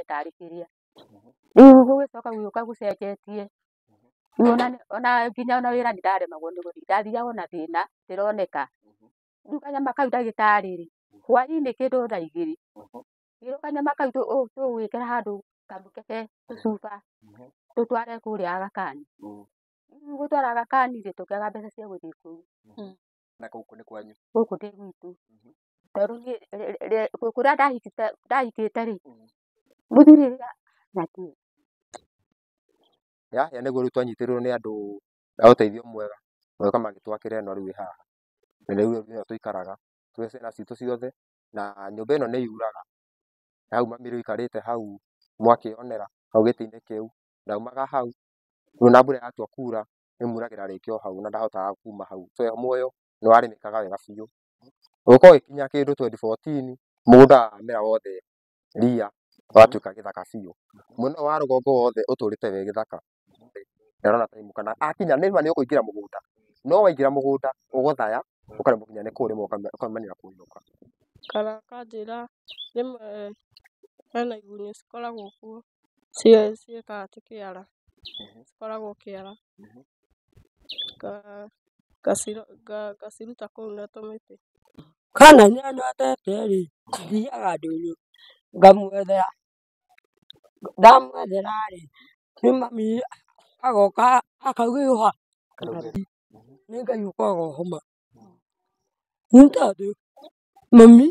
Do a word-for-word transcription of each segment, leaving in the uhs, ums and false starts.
tarĩ kĩrĩa. Rĩu gũgĩcoka gũgĩũka gũcenjetie. Rĩu ona ona nginya ona wĩra nĩndaremagwo nĩ gũthiĩ. Ndathiaga na thĩna ndĩroneka. Rĩu kanyama kau ndagĩtarĩ rĩ, hwaĩ-inĩ kĩndũ thaa igĩrĩ, ngĩrwo kanyama kau tũgwĩkĩra handũ kamũkebe tũcuba tũtware kũrĩa Aga Khan. Rĩu gũtwara Aga Khan rĩ, tũkĩaga mbeca cia gũthiĩ kũu. Na gũkũ nĩ kwanyu? Gũkũ nĩ gwitũ. Tondũ kũrĩa ndahikĩte rĩ, mũthuri natiĩ. Yaya nĩguo rĩu twanyitĩrĩrwo nĩ andũ a ũteithio mwega, magĩũka magĩtwakĩra ĩno rĩu ĩ haha. Na rĩu nĩyo tũikaraga twĩ ciana citũ ciothe, na nyũmba ĩno nĩ yuraga. Hau mami rĩu aikarĩte hau mwakĩonera, hau gĩtĩ-inĩ kĩu, ndaumaga hau. Rĩu ona mbura yatua kura, ĩmuragĩra rĩngĩ o hau na ndahotaga kuma hau. So muoyo nĩ warĩmĩkaga wega biũ. Gũgĩkorwo gũgĩkinya kĩndũ twenty fourteen, mũgũnda wamera wothe ria, watuĩka gĩthaka biũ. Mwena ũyũ wa rũgongo wothe ũtũrĩte wĩ gĩthaka. Ndarora time kana akinya nĩma nĩ ũkũingĩra mũgũnda. No waingĩra mũgũnda, ũgũthaya, ũkaremwo nginya nĩ kũrĩma ũkaumanĩra kũinũka. Kana akanjĩra rĩmwe hena igunyũ cikoragwo kuo, ciĩkaga ti kĩara, cikoragwo kĩara. Ngaciruta kũu na tũmĩtĩ. Kana nĩanotete rĩ, thiaga ndũnyũ ngamwethera. Ndamwethera rĩ, rĩu mami agoka akahiũha, nĩ Ngai ũkoragwo ho-ma. Nĩ tondũ mami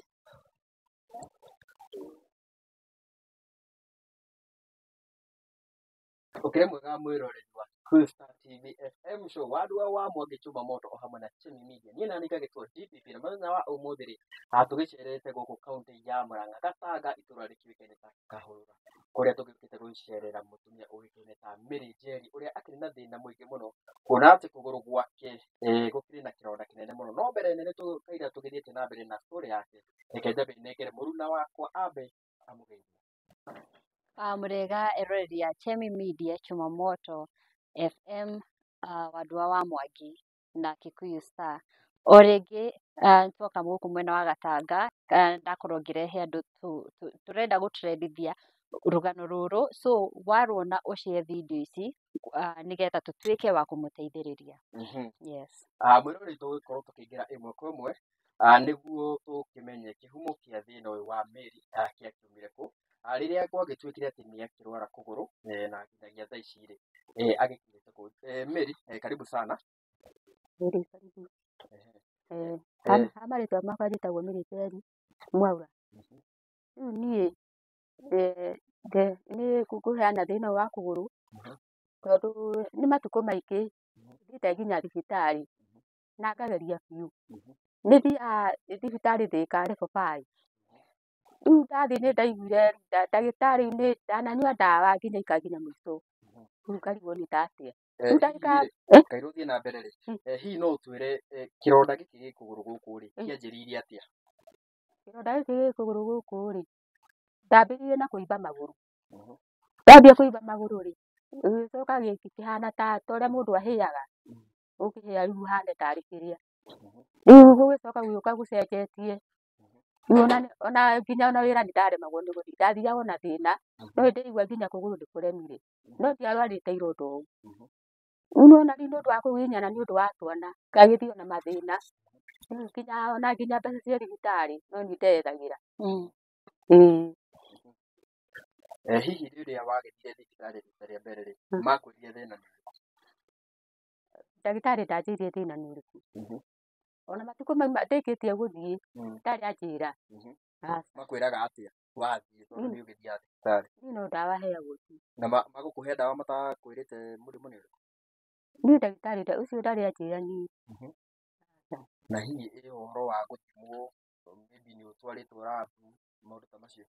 Ũkĩrĩ mwega mwĩroreri wa Cool Star T V F M show, Wandua wa Mwangi Chumamoto o hamwe na Chemi Media. Niĩ nani ngagĩtwo D P P, na mũthenya wa ũmũthĩ rĩ, tũgĩcerete gũkũ kaũntĩ ya Mũrang'a, Gatanga, itũra rĩkĩũĩkaine ta Kahũrũra, kũrĩa tũgĩũkĩte gũcerera mũtumia ũĩkaine ta Mary Njeri, ũrĩa akĩrĩ na thĩna mũingĩ mũno, kuona atĩ kũgũrũ gwake gũkĩrĩ na kĩronda kĩnene mũno. No mbere nene tũkaira tũgĩthiĩte na mbere na story yake, reke njambe nengere mũruna wakwa ambe amũgeithie. Mũrega eroreri ya Chemi Media, Chumamoto F M, Wandua wa Mwangi na Kikuyu Star. O rĩngĩ twoka gũkũ mwena wa Gatanga, ndakorwo ngĩrehe andũ tũrenda gũtrendithia rũgano rũrũ, so waruona ũshare video ici nĩgetha tũtuĩke wa kũmũteithĩrĩria. Yes. Mwĩroreri tũgũkorwo tũkĩingĩra ĩmwe kwa ĩmwe nĩguo tũkĩmenye kĩhumo kĩa thĩna ũyũ wa Mary kĩakiumire kũ, rĩrĩa gwagĩtuĩkire atĩ nĩ akĩrwara kũgũrũ na nginyagia thaa ici rĩ agĩkinyĩte kũ. Mary, karibu sana. Karibu. Ha marĩtwa makwa njĩtagwo Mary Njeri Mwaura. Rĩu niĩ nĩ kũheana thĩna wa kũgũrũ, tondũ nĩ matukũ maingĩ thiĩte nginya thibitarĩ na ngageria biũ. Nĩ thiaga thibitarĩ Thĩka level five. Rĩu ndathiĩ nĩ ndaiguire ndagĩtarĩ nĩ ndananyua ndawa nginya ikanginya mũico. Rĩu ngarigwo nĩ ndatĩa. Rĩu ndagĩka Kairũ thiĩ na mbere rĩ, hihi no ũtwĩre kĩronda gĩkĩ gĩ kũgũrũ gũkũ rĩ kĩanjĩrĩirie atĩa? Kĩronda gĩkĩ gĩ kũgũrũ gũkũ rĩ, ndambĩrĩirie na kũimba magũrũ. Ndambia kũimba magũrũ rĩ, gĩgĩcoka gĩkĩhana ta ũrĩa mũndũ ahĩaga, ũkĩhĩa rĩu ũhane tarĩ kĩrĩa. Rĩu gũgĩcoka gũgĩũka gũcenjetie. Rĩu ona nginya ona wĩra nĩndaremagwo nĩ gũthiĩ. Ndathiaga na thĩna, no nĩndĩraigua nginya kũgũrũ nĩ kũremire. No ndiarwarĩte ironda ũũ. Rĩu nĩwona rĩu nĩ ũndũ wa kũgiginyana nĩ ũndũ wa twana, ngagĩthiĩ ona mathĩna. Rĩu nginya ona nginya mbeca cia thibitarĩ no niĩ ndeyethagĩra. Hihi rĩrĩa wagĩthire thibitarĩ rita rĩa mbere rĩ, makwĩrire thĩna nĩ ũrĩkũ? Ndagĩtarĩ ndanjĩrire thĩna nĩ ũrĩkũ. Ona matukũ mau ndĩkĩtie gũthiĩ ndarĩ anjĩra. Makwĩraga atĩa wathiĩ tondũ nĩ ũgĩthiaga thibitarĩ? Niĩ no ndawa heagwo tu. Na magũkũhe ndawa matakwĩrĩte mũrimũ nĩ ũrĩkũ? Niĩ ndagĩtarĩ ũcio ndarĩ anjĩra niĩ. Na hihi ĩ ũhoro wa gũthimwo, maybe nĩ ũtwarĩtwo lab, maũndũ ta macio?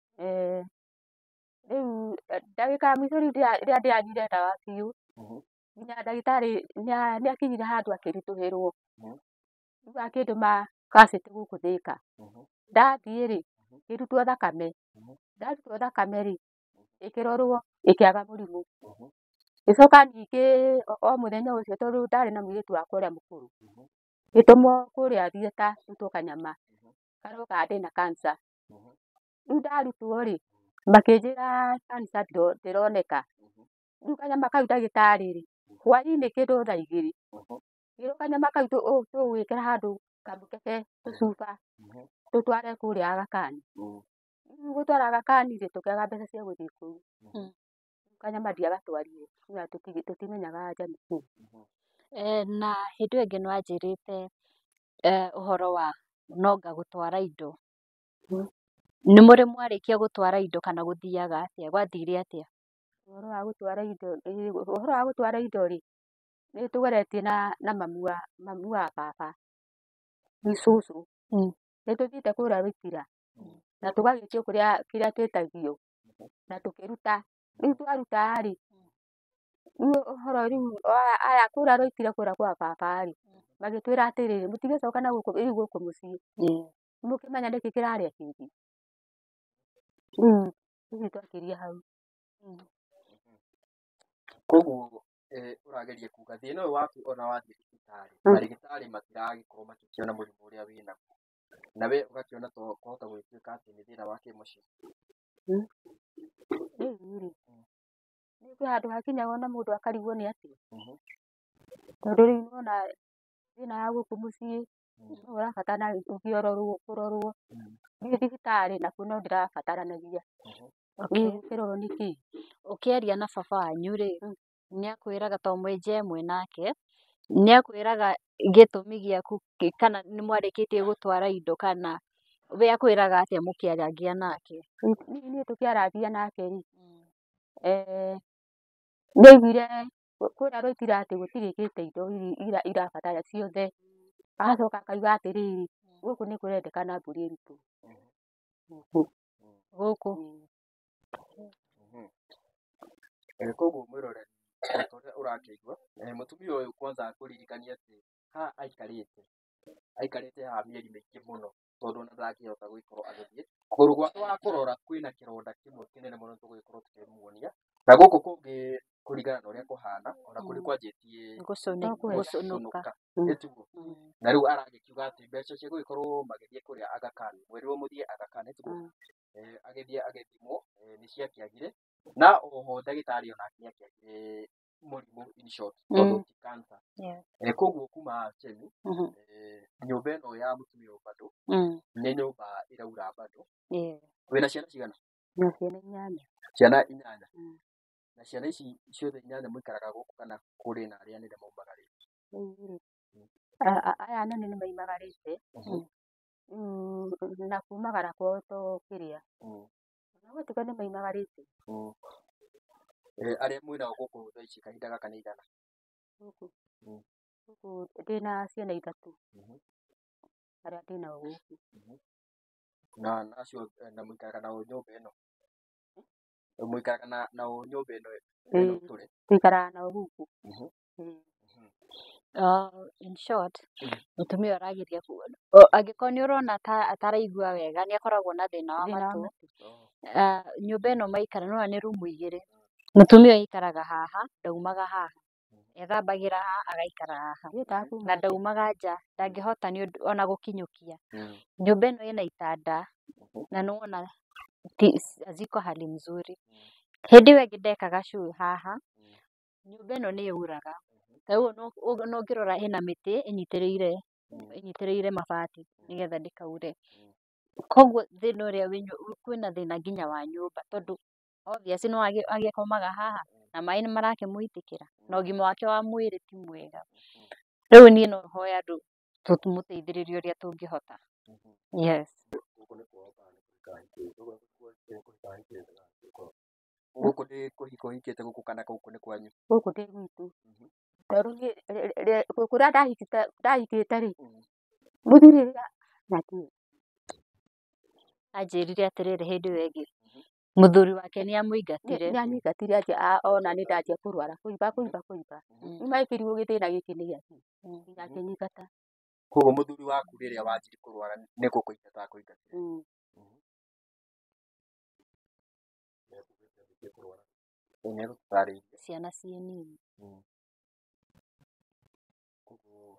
Rĩu ndagĩka ya mũico rĩu rĩrĩa ndĩranyuire ndawa biũ, nginya ndagĩtarĩ nĩ akinyire handũ akĩritũhĩrwo. Rĩu akĩndũma cabĩtĩ gũkũ Thĩka. Ndathiĩ rĩ, ngĩrutwo thakame. Ndarutwo thakame rĩ, ĩkĩrorwo ĩkĩaga mũrimũ. Gĩcoka ningĩ o mũthenya ũcio tondũ ndarĩ na mũirĩtu wakwa ũrĩa mũkũrũ, ngĩtũmwo kũrĩa thieta ndutwo kanyama karĩa oigaga ndĩna cancer. Rĩu ndarutwo rĩ, makĩnjĩra cancer ndĩro- ndĩroneka. Rĩu kanyama kau ndagĩtarĩ rĩ, hwaĩ-inĩ kĩndũ thaa igĩrĩ, ngĩrwo kanyama kau tũ- ũ- tũgũgĩkĩra handũ kamũkebe tũcuba tũtware kũrĩa Aga Khan. Rĩu gũtwara Aga Khan rĩ, tũkĩaga mbeca cia gũthiĩ kũu. Kanyama ndiagatwarire, na tũti- tũtimenyaga njamĩ kũu. Eh, na hĩndĩ ĩyo ĩngĩ nĩwanjĩrĩte eh, ũhoro wa nonga gũtwara indo. Nĩ mũrĩ mwarĩkia gũtwara indo kana gũthiaga atĩa, gwathire atĩa? Ũhoro wa gũtwara indo, ĩĩ, ũhoro wa gũtwara indo rĩ, nĩ tũgeretie na na mamu wa mamu wa baba, nĩ cũcũ. Nĩ tũthiĩte kũrĩa Rũithira na tũgagĩtio kũrĩa kĩrĩa twĩtagio na tũkĩruta. Rĩu twaruta rĩ, rĩu ũhoro rĩu wa aya kũrĩa Rũithira kũrĩa kwa baba rĩ, magĩtwĩra atĩrĩrĩ, mũtigĩcoka na gũkũ rĩu gũkũ mũciĩ, nĩmũkĩmenya nĩkĩ kĩrarĩa kĩngĩ. Rĩu ithuĩ twakĩria hau. Koguo eh, ũrageria kuga thĩna ũyũ waku ona wathiĩ thibitarĩ, marĩgĩtarĩ matiragĩkorwo makĩona mũrimũ ũrĩa wĩnaguo, na we ũgakĩona to kwahota gũgĩtuĩka atĩ nĩ thĩna wa kĩmũciĩ. Rĩu rĩ, nĩ kwĩ handũ hakinyagwo na mũndũ akarigwo nĩ atĩa. Tondũ rĩu nĩwona thĩna ya gũkũ mũciĩ no ũrabatara ũkĩrorwo kũrorwo. Thiĩ thibitarĩ nakuo no ndĩrabataranagia. Rĩu ũkĩrorwo nĩkĩ? Ũkĩaria na baba wanyu rĩ, nĩakwĩraga to mwĩ nja ĩmwe nake, nĩakwĩraga gĩtũmi gĩaku kĩ- kana nĩ mwarĩkĩtie gũtwara indo kana we akwĩraga atĩa mũkĩaragia nake? Niĩ tũkĩaragia nake rĩ, eh, nĩaiguire kũrĩa Rũithira atĩ gũtirĩkĩte indo iria irabatara ciothe. Agacoka akauga atĩrĩrĩ, gũkũ nĩ kũrendekana mbũri ĩrutwo. Gũkũ Eh, koguo mwĩroreri ta ũrĩa ũrakĩigua, eh, mũtumia ũyũ kwanza kũririkania atĩ haha aikarĩte aikarĩte haha mĩeri mĩingĩ mũno, tondũ ona ndangĩhota gũgĩkorwo agĩthiĩ. Kũgũrũ gwake wa kũrora kwĩna kĩronda kĩmwe kĩnene mũno tũgũgĩkorwo tũkĩmuonia, na gũkũ kũngĩ kũringana na ũrĩa kũhana ona kũrĩ kwanjĩtie gũcũnĩ- gũcũnũka. gĩtugo. Na rĩu aragĩkiuga atĩ mbeca cia gũgĩkorwo magĩthiĩ kũrĩa Aga Khan, mwĩrĩrwo mũthiĩ Aga Khan nĩtugo, eh, agĩthiĩ agĩthimwo eh, nĩciakĩagire, na oho ndagĩtarĩ onake nĩakĩagire mũrimũ in short, tondũ ti cancer. Eh, koguo kuma haha Chemi, eh, nyũmba ĩno ya mũtumia ũyũ bado nĩ nyũmba ĩraura bado. Wĩna ciana cigana? Na ciana inyanya. Ciana inyanya. Na ciana ici ciothe inyanya mũikaraga gũkũ kana kũrĩ na arĩa anene maumagarĩte? Rĩu rĩ, a- a- aya anene nĩmaimagarĩte. Mm, na kumagara kwao to kĩrĩa, na gũtuĩka nĩmaimagarĩte. Eh, arĩa mwĩnao gũkũ thaa ici kahinda gaka nĩ igana? Gũkũ gũkũ ndĩna ciana ithatũ, arĩa ndĩnao gũkũ. Na nacio eh, na mũikaraga nao nyũmba ĩno? Mũikaraga na nao nyũmba ĩno ĩno Ĩĩ, tũrĩ? tũikaraga nao gũkũ. Ĩĩ. Uh, in short, mũtumia ũyũ arageria ku- o- angĩkorwo nĩ ũrona ta ataraigua wega nĩakoragwo na thĩna wa Thĩna wa matũ. matũ. Uh, nyũmba ĩno maikara nĩwona nĩ rumu igĩrĩ. Mũtumia ũyũ aikaraga haha, ndaumaga haha. Ethambagĩra haha, agaikara haha. Ndiendaga kuma Na nja. ndaumaga nja, ndangĩhota nĩ ũndũ ona gũkinyũkia. Nyũmba ĩno ĩna itanda na nĩwona ti- haziko hali mzuri. Hĩndĩ ĩyo ĩngĩ ndekaga show haha, nyũmba ĩno nĩ yũraga. Ta rĩu no- ũ- no ũngĩrora hena mĩtĩ ĩnyitĩrĩire ĩnyitĩrĩire mabati nĩgetha ndĩkaure. Koguo thĩna ũrĩa wĩ nyũ- kwĩna thĩna nginya wa nyũmba tondũ obvious no agĩ- agĩkomaga haha na maĩ nĩmarakĩmũitĩkĩra na ũgima wake wa mwĩrĩ ti mwega. Rĩu niĩ no hoye andũ tũmũteithĩrĩrie ũrĩa tũngĩhota. Yes. Gũkũ nĩ kũhika ũhikĩte gũkũ kana gũkũ nĩ kwanyu? Gũkũ ndĩ gwitũ. Tondũ niĩ rĩ- rĩ- kũrĩa ndahikĩte ndahikĩte rĩ, mũthuri rĩrĩa natiĩ Anjĩrire atĩrĩrĩ hĩndĩ ĩyo ĩngĩ mũthuri wake nĩamũingatire. nĩanyingatire anjia a- ona nĩ ndanjia kũrwara kũimba kũimba kũimba. Rĩu magĩkĩrigwo gĩthĩna gĩkĩ nĩ gĩakĩ, nginya akĩnyingata. Koguo mũthuri waku rĩrĩa wanjire kũrwara nĩ gũkũingata akũingatire? Mm. Nĩegũtũtarĩirie. Ciana ciĩ nini. Koguo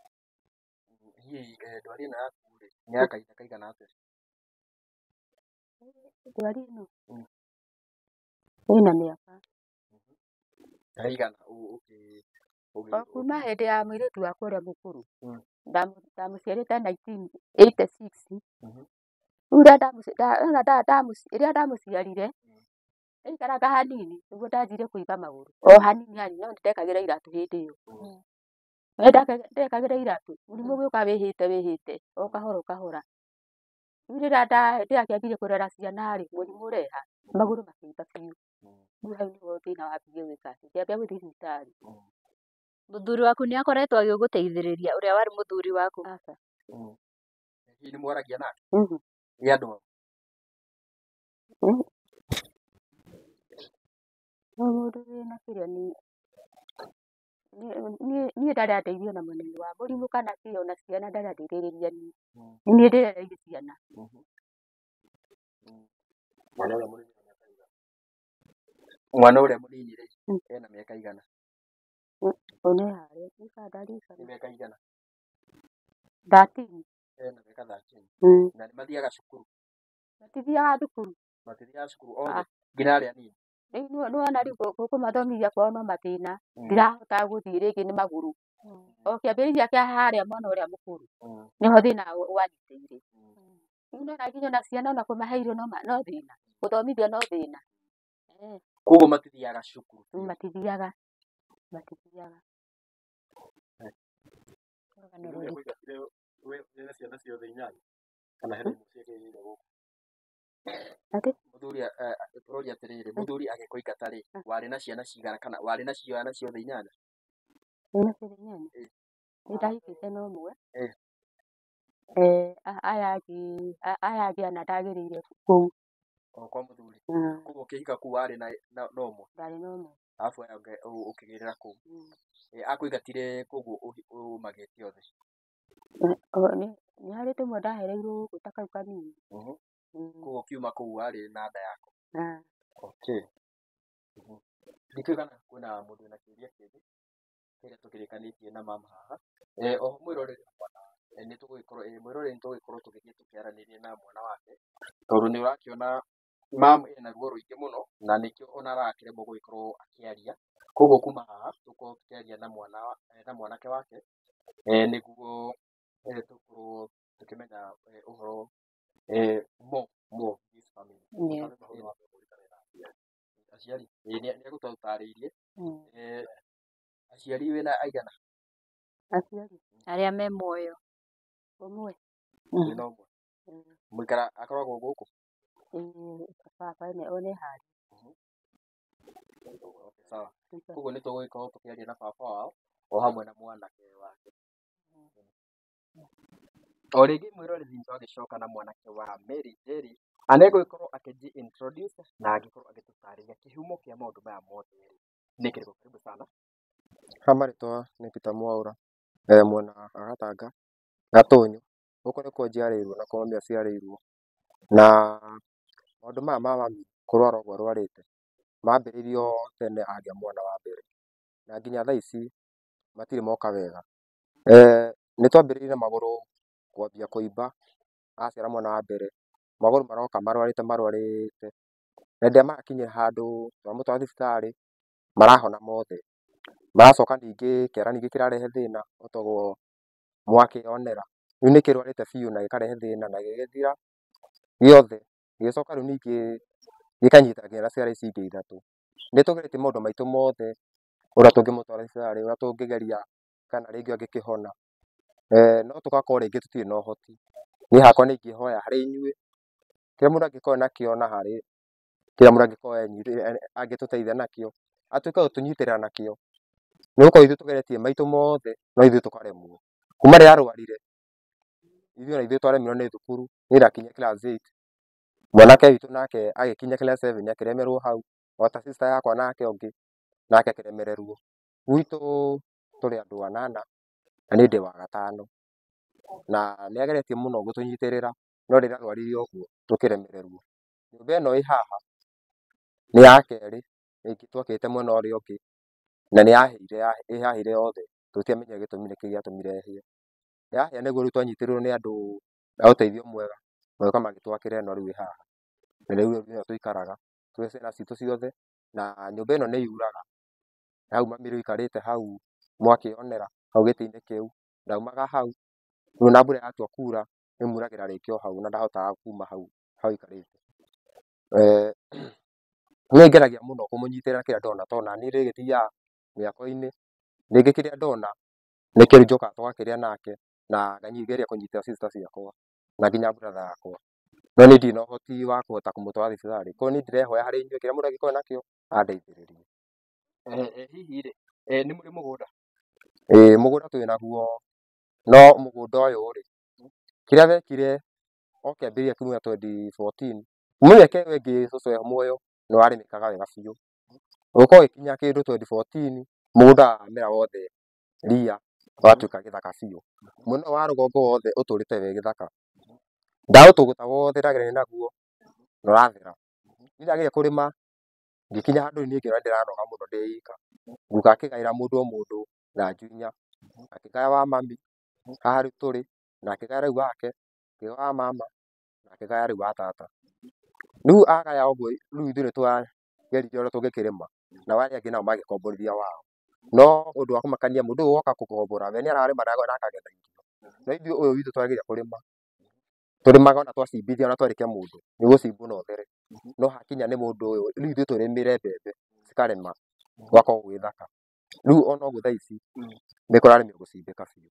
hihi eh, ndwari ĩno yaku rĩ nĩ ya kahinda kaigana atĩa? ndwari ĩno Mm. ĩna mĩaka ta igana ũ- ũkĩ- ũgĩ- o kuma hĩndĩ ya mũirĩtu wakwa ũrĩa mũkũrũ Mm. ndamu- ndamũciarĩte nineteen eighty six Mhm. rĩu rĩrĩa ndamũci- nda- ona nda- ndamuci- rĩrĩa ndamũciarire ndaikaraga hanini nĩguo ndanjire kũimba magũrũ o hanini hanini no ndekagĩra iratũ hĩndĩ ĩyo Mm. ndekagĩra iratũ mũrimũ ũgĩũka wĩhĩte wĩhĩte o kahora o kahora rĩu rĩrĩa nda- ndĩrakĩambire kũrera ciana rĩ mũrimũ ũreha magũrũ makĩimba biũ Mm. rĩu hau nĩho thĩna wambirie gwĩka atĩ ngĩambia gũthiĩ thibitarĩ Mm. Mũthuri waku nĩ akoretwo agĩgũteithĩrĩria ũrĩa warĩ mũthuri waku. aca Mm. Hihi nĩ mwaragia nake Mhm. nĩ andũ ao? Mm. No mũndũ wĩna kĩrĩa ni niĩ ndarandeithia na mũnene wa mũrimũ kana kĩo na ciana ndarandeithĩrĩria niĩ Mm. nĩ niĩ ndĩrereire ciana Mhm. Mm. Mwana ũrĩa mũnini ena mĩaka igana? Mwana ũrĩa mũnini rĩ Mm. ena mĩaka igana? one harĩa Nĩ ikandaririkana mĩaka igana? thirteen Ena mĩaka thirteen. Mm. Na nĩ mathiaga cukuru? matithiaga thukuru Matithiaga cukuru othe Ah. nginya arĩa anini? rĩu nĩ nĩwona rĩu gũ- gũkũ mathomithia kwao no mathĩna Mm. ndirahota gũthiĩ rĩngĩ nĩ magũrũ o kĩambĩrĩria kĩa harĩa mwana ũrĩa mũkũrũ Mm. nĩho thĩna wa- wanyitĩire Mm. rĩu nona nginya na ciana ona kũmahe irio no ma- no thĩna gũthomithia no thĩna Eh, Koguo matithiaga cukuru rĩu biũ. matithiaga matithiaga Rũgano Mũthuri rũrĩkũ? akũingatire we- wĩna ciana ciothe inyanya kana hena imwe ciagĩrĩire gũkũ? atĩ Mũthuri a- a- a- tũroria atĩrĩrĩ mũthuri agĩkũingata rĩ warĩ na ciana cigana kana warĩ na ciana ciothe inyanya? wĩna ciana inyanya Eh. nĩ ndahikĩte na ũmwe Eh. Eh, a- aya angĩ a- aya angĩ ana ndagĩrĩire kũu O kwa mũthuri. Mm, Koguo ũkĩhika kuu warĩ na na na ũmwe ndarĩ na ũmwe alafu aya ũngĩ- ũ- ũkĩgĩrĩra kũu. Mm. Eh, akũingatire koguo ũhi- ũmagĩte othe. Eh, o- nĩ nĩ harĩ tũmwe ndahereirwo gũkũ ta kau kanini Mhm. Mm, Koguo ũkiuma kũu warĩ na nda yako. ah, Okay. Mhm. Ndikĩgana kwĩna mũndũ wĩna kĩũria kĩngĩ kĩrĩa tũkĩrĩkanĩtie na mama haha. Eh, oho mwĩroreri mwana eh, nĩ tũgũgĩkorwo eh, mwĩroreri nĩ tũgũgĩkorwo tũgĩthiĩ tũkĩaranĩria na mwana wake tondũ nĩ ũrakĩona mamu ena ruo rũingĩ mũno na nĩkĩo ona arakĩremwo gũgĩkorwo akĩaria. Koguo kuma haha tũkorwo tũkĩaria na mwana wa- eh, na mwanake wake eh, nĩguo eh, tũkorwo tũkĩmenya eh, ũhoro eh, more more his family. Ndio. Aciari ĩĩ nĩ agũtũtarĩirie mm, eh, aciari wĩna aigana aciari Arĩa me muoyo. ũmwe wĩna ũmwe Mm, mũikara akoragwo gũkũ. eh, baba nĩ one harĩa Okay, sawa. Koguo nĩ tũgũgĩkorwo tũkĩaria na baba wao o hamwe na mwanake wake. O rĩngĩ mwĩroreri nĩ twagĩcoka na mwanake wa Mary Njeri anegũgĩkorwo akĩnji introduce na agĩkorwo agĩtũtarĩria kĩhumo kĩa maũndũ maya mothe rĩ nĩ kĩrĩkũ. Karibu sana. Ha marĩtwa nĩ Peter Mwaũra eh, mwena wa Gatanga Gatũnyũ. Gũkũ nĩkuo njiarĩirwo na kuo mami aciarĩirwo, na maũndũ maya ma mami kũrwara ũguo arwarĩte mambĩrĩirio tene agĩa mwana wa mbere na nginya thaa ici matirĩ moka wega. Eh, nĩ twambĩrĩirie na magũrũ kwambia kũimba aciara mwana wa mbere, magũrũ maroka marwarĩte marwarĩte, na hĩndĩ ĩrĩa marakinyĩra handũ twamũtwara thibitarĩ marahona mothe, maracoka ningĩ kĩara ningĩ kĩrarehe thĩna ũtagwo Mwakĩonera, rĩu nĩ kĩrwarĩte biũ na gĩkarehe thĩna na gĩgĩthira gĩothe, gĩgĩcoka rĩu ningĩ gĩkanyita nginya ciara ici ingĩ ithatũ. Nĩ tũgeretie maũndũ maitũ mothe ũrĩa tũngĩmũtwara thibitarĩ, ũrĩa tũngĩgeria kana rĩngĩ angĩkĩhona, eh, no tũgakorwo rĩngĩ tũtirĩ na ũhoti. Niĩ hakwa nĩ ingĩhoya harĩ inyuĩ, kĩrĩa mũndũ angĩkorwo nakĩo na harĩ kĩrĩa mũndũ angĩkorwo enyitĩrĩire angĩtũteithia nakĩo atuĩke gũtũnyitĩrĩra nakĩo, nĩgũkorwo ithuĩ tũgeretie maitũ mothe no ithuĩ tũkaremwo. Kuma rĩrĩa arwarire ithuĩ ona ithuĩ twaremirwo nĩ thukuru, niĩ ndakinyire class eight, mwanake witũ nake agĩkinya class seven akĩremerwo hau, ota sister yakwa nake ũngĩ nake akĩremererwo. Gwitũ tũrĩ andũ anana na niĩ ndĩ wa gatano, na nĩ ageretie mũno gũtũnyitĩrĩra no rĩrĩa arwarire ũguo tũkĩremererwo. Nyũmba ĩno ĩ haha nĩ ya kerĩ rĩngĩ twakĩte mwena ũrĩa ũngĩ na nĩ yahĩire ĩhahĩire yothe tũtiamenyire gĩtũmi nĩkĩĩ gĩatũmire ĩhĩe. Yahĩa nĩguo rĩu twanyitĩrĩirwo nĩ andũ a ũteithio mwega magĩũka magĩtwakĩra ĩno rĩu ĩ haha. na rĩu nĩyo tũikaraga twĩ ciana citũ ciothe, na nyũmba ĩno nĩ yuraga. Hau mami rĩu aikarĩte hau mwakĩonera hau gĩtĩ-inĩ kĩu, ndaumaga hau, rĩu ona mbura yatua kura ĩmuragĩra rĩngĩ o hau na ndahotaga kuma hau hau aikarĩte. Niĩ ngeragia mũno kũmũnyitĩrĩra kĩrĩa ndona tondũ naniĩ ndĩgĩthiaga mĩako-inĩ, rĩngĩ kĩrĩa ndona nĩkĩo njokaga tũgakĩrĩa nake na ngageria kũnyitĩrĩra sister ciakwa na nginya brother yakwa, no niĩ ndirĩ na ũhoti wa kũhota kũmũtwara thibitarĩ, koguo niĩ ndĩrehoya harĩ inyuĩ kĩrĩa mũndũ angĩkorwo nakĩo andeithĩrĩrie. Hihi rĩ, nĩ mũrĩ mũgũnda? Ĩĩ mũgũnda twĩ naguo, no mũgũnda ũyũ rĩ, kĩrĩa wekire o kĩambĩrĩria kiumia twenty fourteen, kuma mĩaka ĩyo ĩngĩ cũcũ e muoyo nĩ warĩmĩkaga wega biũ. Gũgĩkorwo gũgĩkinya kĩndũ twenty fourteen mũgũnda wamera wothe ria watuĩka gĩthaka biũ. Mwena wa rũgongo wothe ũtũrĩte wĩ gĩthaka. Ndaũtũgũta wothe ndagereire naguo na ũrathera. Niĩ ndageria kũrĩma ngĩkinya handũ niĩ ngĩona ndĩranoga mũno ndĩ ika, nguka akĩgaĩra mũndũ o mũndũ na njuinya, akĩgaya wa mami haha rĩu tũrĩ, na akĩgaya rĩu wake, akĩgaya wa mama na akĩgaya rĩu wa tata. Rĩu agaya ũguo rĩu ithuĩ nĩtwageririe ũrĩa tũngĩkĩrĩma nao arĩa angĩ nao magĩkomborithia wao. No ũndũ wa kũmakania mũndũ ũyũ woka gũkombora we nĩararĩma na akagetha irio. No ithuĩ ũyũ witũ twageria kũrĩma, tũrĩmaga ona twacimbithia ona twarĩkia mũndũ nĩ gũcimba na ũthere. No hakinya nĩ mũndũ ũyũ rĩu ithuĩ tũrĩmĩre mbembe cikarema gũgakorwo gwĩ thaka. Rĩu ona ũguo thaa ici nĩ kũrarĩmĩrwo gũcimbĩka biũ.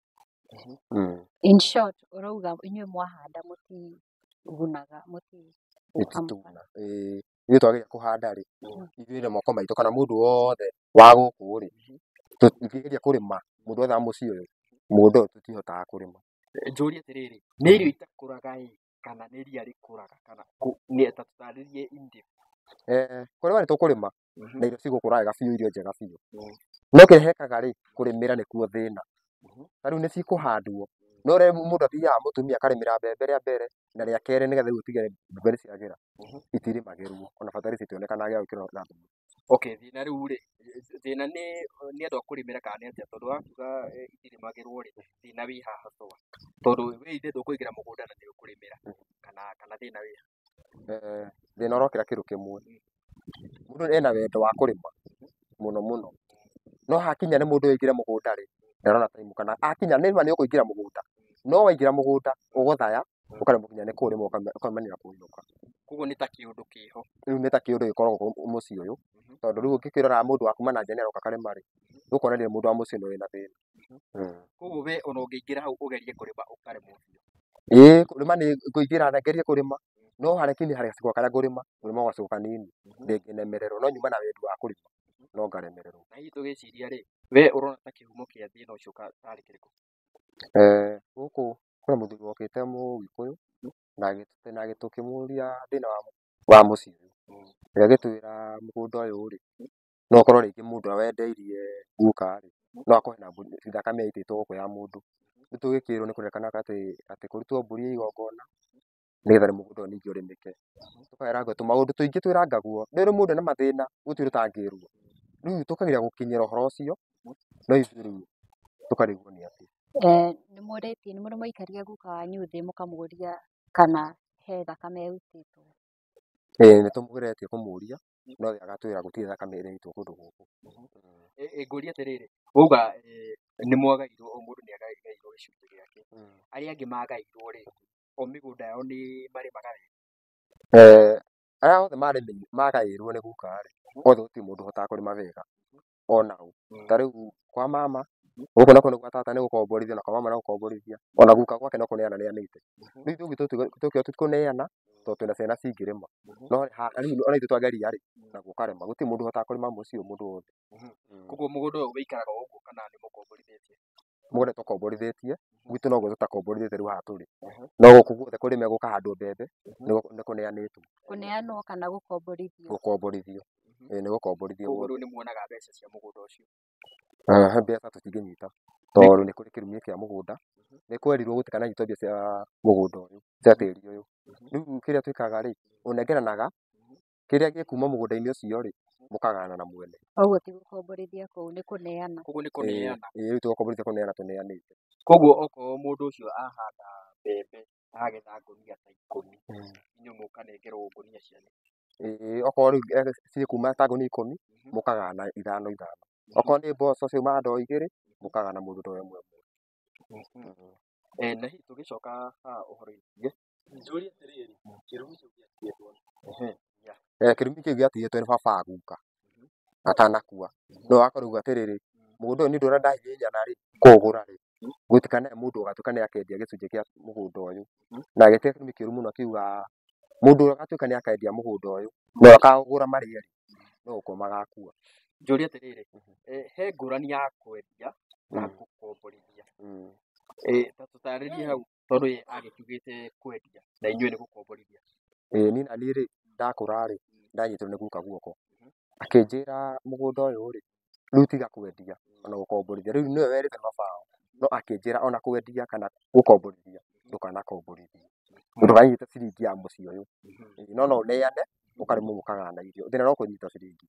In short ũrauga inyuĩ mwahanda mũtigunaga Mũtituna. Ithuĩ twageria kũhanda rĩ, ithuĩ na moko maitũ kana mũndũ wothe wa gũkũ rĩ, tũkĩgeria kũrĩma mũndũ wothe wa mũciĩ ũyũ, mũgũnda ũyũ tũtihotaga kũrĩma. Njũrie atĩrĩrĩ, nĩ irio itakũraga ĩ kana nĩ ria rĩkũraga kana ta tũtarĩrie in depth? Kũrĩma nĩ tũkũrĩma na irio cigũkũra wega biũ, irio njega biũ. No kĩrĩa hekaga rĩ, kũrĩmĩra nĩkuo thĩna. Ta rĩu nĩcikũhandwo, no rĩu mũndũ athiaga mũtumia akarĩmĩra mbembe rĩa mbere na rĩa kerĩ nĩgetha rĩu ũtige mbembe nĩciagĩra, itirĩmagĩrwo ona bataraitha itionekanaga ya gwĩkĩra na thumu. Okay, thĩna rĩu rĩ, thĩna nĩ nĩ andũ a kũrĩmĩra kana nĩ atĩa? Tondũ wakiuga itirĩmagĩrwo rĩ, thĩna wĩ haha twa. Tondũ we ithe ndũkũingĩra mũgũnda na nĩ ũkũrĩmĩra kana kana thĩna wĩ ha? Thĩna ũrokĩra kĩndũ kĩmwe, mũndũ ena wendo wa kũrĩma mũno mũno, no hakinya nĩ mũndũ aingĩre mũgũnda rĩ, ndarona time kana akinya nĩ ma nĩ ũkũingĩra mũgũnda, no waingĩra mũgũnda ũgũthaya ũkaremwo nginya nĩ kũrĩma ũkamenyera kũinũka. Koguo nĩ ta kĩũndũ kĩho. Rĩu nĩ ta kĩũndũ gĩkoragwo mũciĩ ũyũ, tondũ rĩu ũngĩkĩrora mũndũ wa kuma na nja nĩaroka akarĩma rĩ, ũkuona rĩrĩ mũndũ wa mũciĩ ũyũ wĩna thĩna. Koguo we ona ũngĩingĩra hau ũgerie kũrĩma ũkaremwo biũ? Ĩĩ kũrĩma nĩ ngũingĩra na ngerie kũrĩma, no harĩa gacigo karĩa ngũrĩma kũrĩma o gacigo kanini ndĩngĩnemererwo, no nyuma na wendi wa kũrĩma no ngaremererwo. Na hihi tũgĩciria rĩ, we ũrona ta kĩhumo kĩa thĩna ũcio tarĩ kĩrĩkũ? Gũkũ kwĩ mũthuri wokĩte mũgĩkũyũ na tũkĩmũria thĩna wa mũciĩ ũyũ, agĩtwĩra mũgũnda ũyũ rĩ, no ũkorwo rĩngĩ mũndũ awendeirie guka rĩ, no akorwo na thakame yaitĩtwo gũkũ ya mũndũ. Rĩu tũgĩkĩrwo nĩ kũrerĩkana atĩ kũrutwo mbũri ya igongona nĩgetha mũgũnda ũyũ ningĩ ũrĩmĩke. Tũkaĩragwo tũmaũndũ tũingĩ twĩrangagwo, rĩrĩ mũndũ ena mathĩna gũtirĩ ũtangĩrwo. Rĩu tũkageria gũkinyĩra ũhoro ũcio, no ithuĩ rĩu tũkarigwo nĩ atĩa. Nĩ mũrĩtie nĩ mũrĩ mwaikaria guka wanyu thĩ mũkamũria kana he thakame ĩrutĩtwo? Ĩĩ nĩtũgeretie kũmũria no agatwĩra gũtirĩ thakame ĩraitwo kũndũ gũkũ. Ngũrie atĩrĩrĩ, wauga nĩ mwagaĩirwo o mũndũ nĩ agaĩirwo gĩcunjĩ gĩake, arĩa angĩ magaĩirwo rĩ, o mĩgũnda yao nĩ marĩmaga wega? Arĩa othe magaĩirwo nĩ guka rĩ, othe gũtirĩ mũndũ ũhotaga kũrĩma wega ona ũ. Ta rĩu kwa mama gũkũ nakuo nĩ gwa tata nĩ gũkomborithia, na kwa mama no gũkomborithia, ona guka gwake no kũneana nĩanĩte. Rĩu ithuĩ ũguo tũkiuga tikũneana tondũ twĩna ciana cingĩrĩma, no rĩu ona ithuĩ twageria rĩ, naguo ũkarema, gũtirĩ mũndũ ũhotaga kũrĩma mũciĩ ũyũ mũndũ wothe. Koguo mũgũnda ũyũ wĩikaraga o ũguo kana nĩ mũkomborithĩtie? Mũgũnda tũkomborithĩtie, gwitũ noguo tũtakomborithĩtie rĩu haha tũrĩ, no gũkũ guothe kũrĩme gũkahandwo mbembe nĩ kũneanĩtwo. Kũneanwo kana gũkomborithio? Gũkomborithio, ĩĩ nĩ gũkomborithio. Koguo rĩu nĩ muonaga mbeca cia mũgũnda ũcio? Mbeca tũtingĩnyita tondũ nĩ kũrĩ kĩrumi kĩa mũgũnda, nĩ kwerirwo gũtikananyitwo mbia cia mũgũnda ũyũ cia tĩri ũyũ. Rĩu kĩrĩa twĩkaga rĩ, ũnengeranaga kĩrĩa gĩkuma mũgũnda-inĩ ũcio rĩ, mũkagayana na mwene. Koguo ti gũkomborithia kũu nĩ kũneana? Koguo nĩ kũneana? Ĩĩ rĩu ti gũkomborithia kũneana tũneanĩte. Koguo okorwo mũndũ ũcio ahanda mbembe agetha ngũnia ta ikũmi inyuĩ mũkanengerwo ngũnia cianyu? Ĩĩ okorwo rĩu cirĩ kuma ta ngũnia ikũmi mũkagana ithano ithano, okorwo nĩ mboco ciauma ndoo igĩrĩ mũkagana mũndũ ndoo ĩmwe ĩmwe. Na hihi tũgĩcoka haha ũhoro-inĩ njũrie atĩrĩrĩ, kĩrumi kĩu gĩatigĩtwo kĩrumi kĩu gĩatigĩtwo nĩ baba wa guka atanakua, no akorwo atĩrĩrĩ, mũgũnda ũyũ nĩ ũndũ ũrĩa ndahihinyana rĩ kũũgũra rĩ, gũtuĩka mũndũ ũgatuĩka nĩ akendia gĩcunjĩ kĩa mũgũnda ũyũ, na gĩtiarĩ kĩrumi kĩũru mũno akiuga mũndũ ũrĩa ũgatuĩka nĩ akendia mũgũnda ũyũ na akaũgũra marĩ erĩ no gũkua magakua. Njũrie atĩrĩrĩ, he ngũrani ya kwendia na gũkomborithia, ta tũtarĩrie hau tondũ ye agĩtugĩte kwendia na inyuĩ nĩ gũkomborithia. Ĩĩ niĩ naniĩ rĩ ndakũra rĩ ndanyitĩrwo nĩ guka guoko akĩnjĩra mũgũnda ũyũ rĩ rĩu tiga kwendia ona gũkomborithia, rĩu nĩwe werĩte baba wao, no akĩnjĩra ona kwendia kana gũkomborithia ndũkanakomborithie, ndũkanyite ciringi ya mũciĩ ũyũ, no no ũneane ũkarĩhwo mũkagana irio, thĩna no kũnyita ciringi.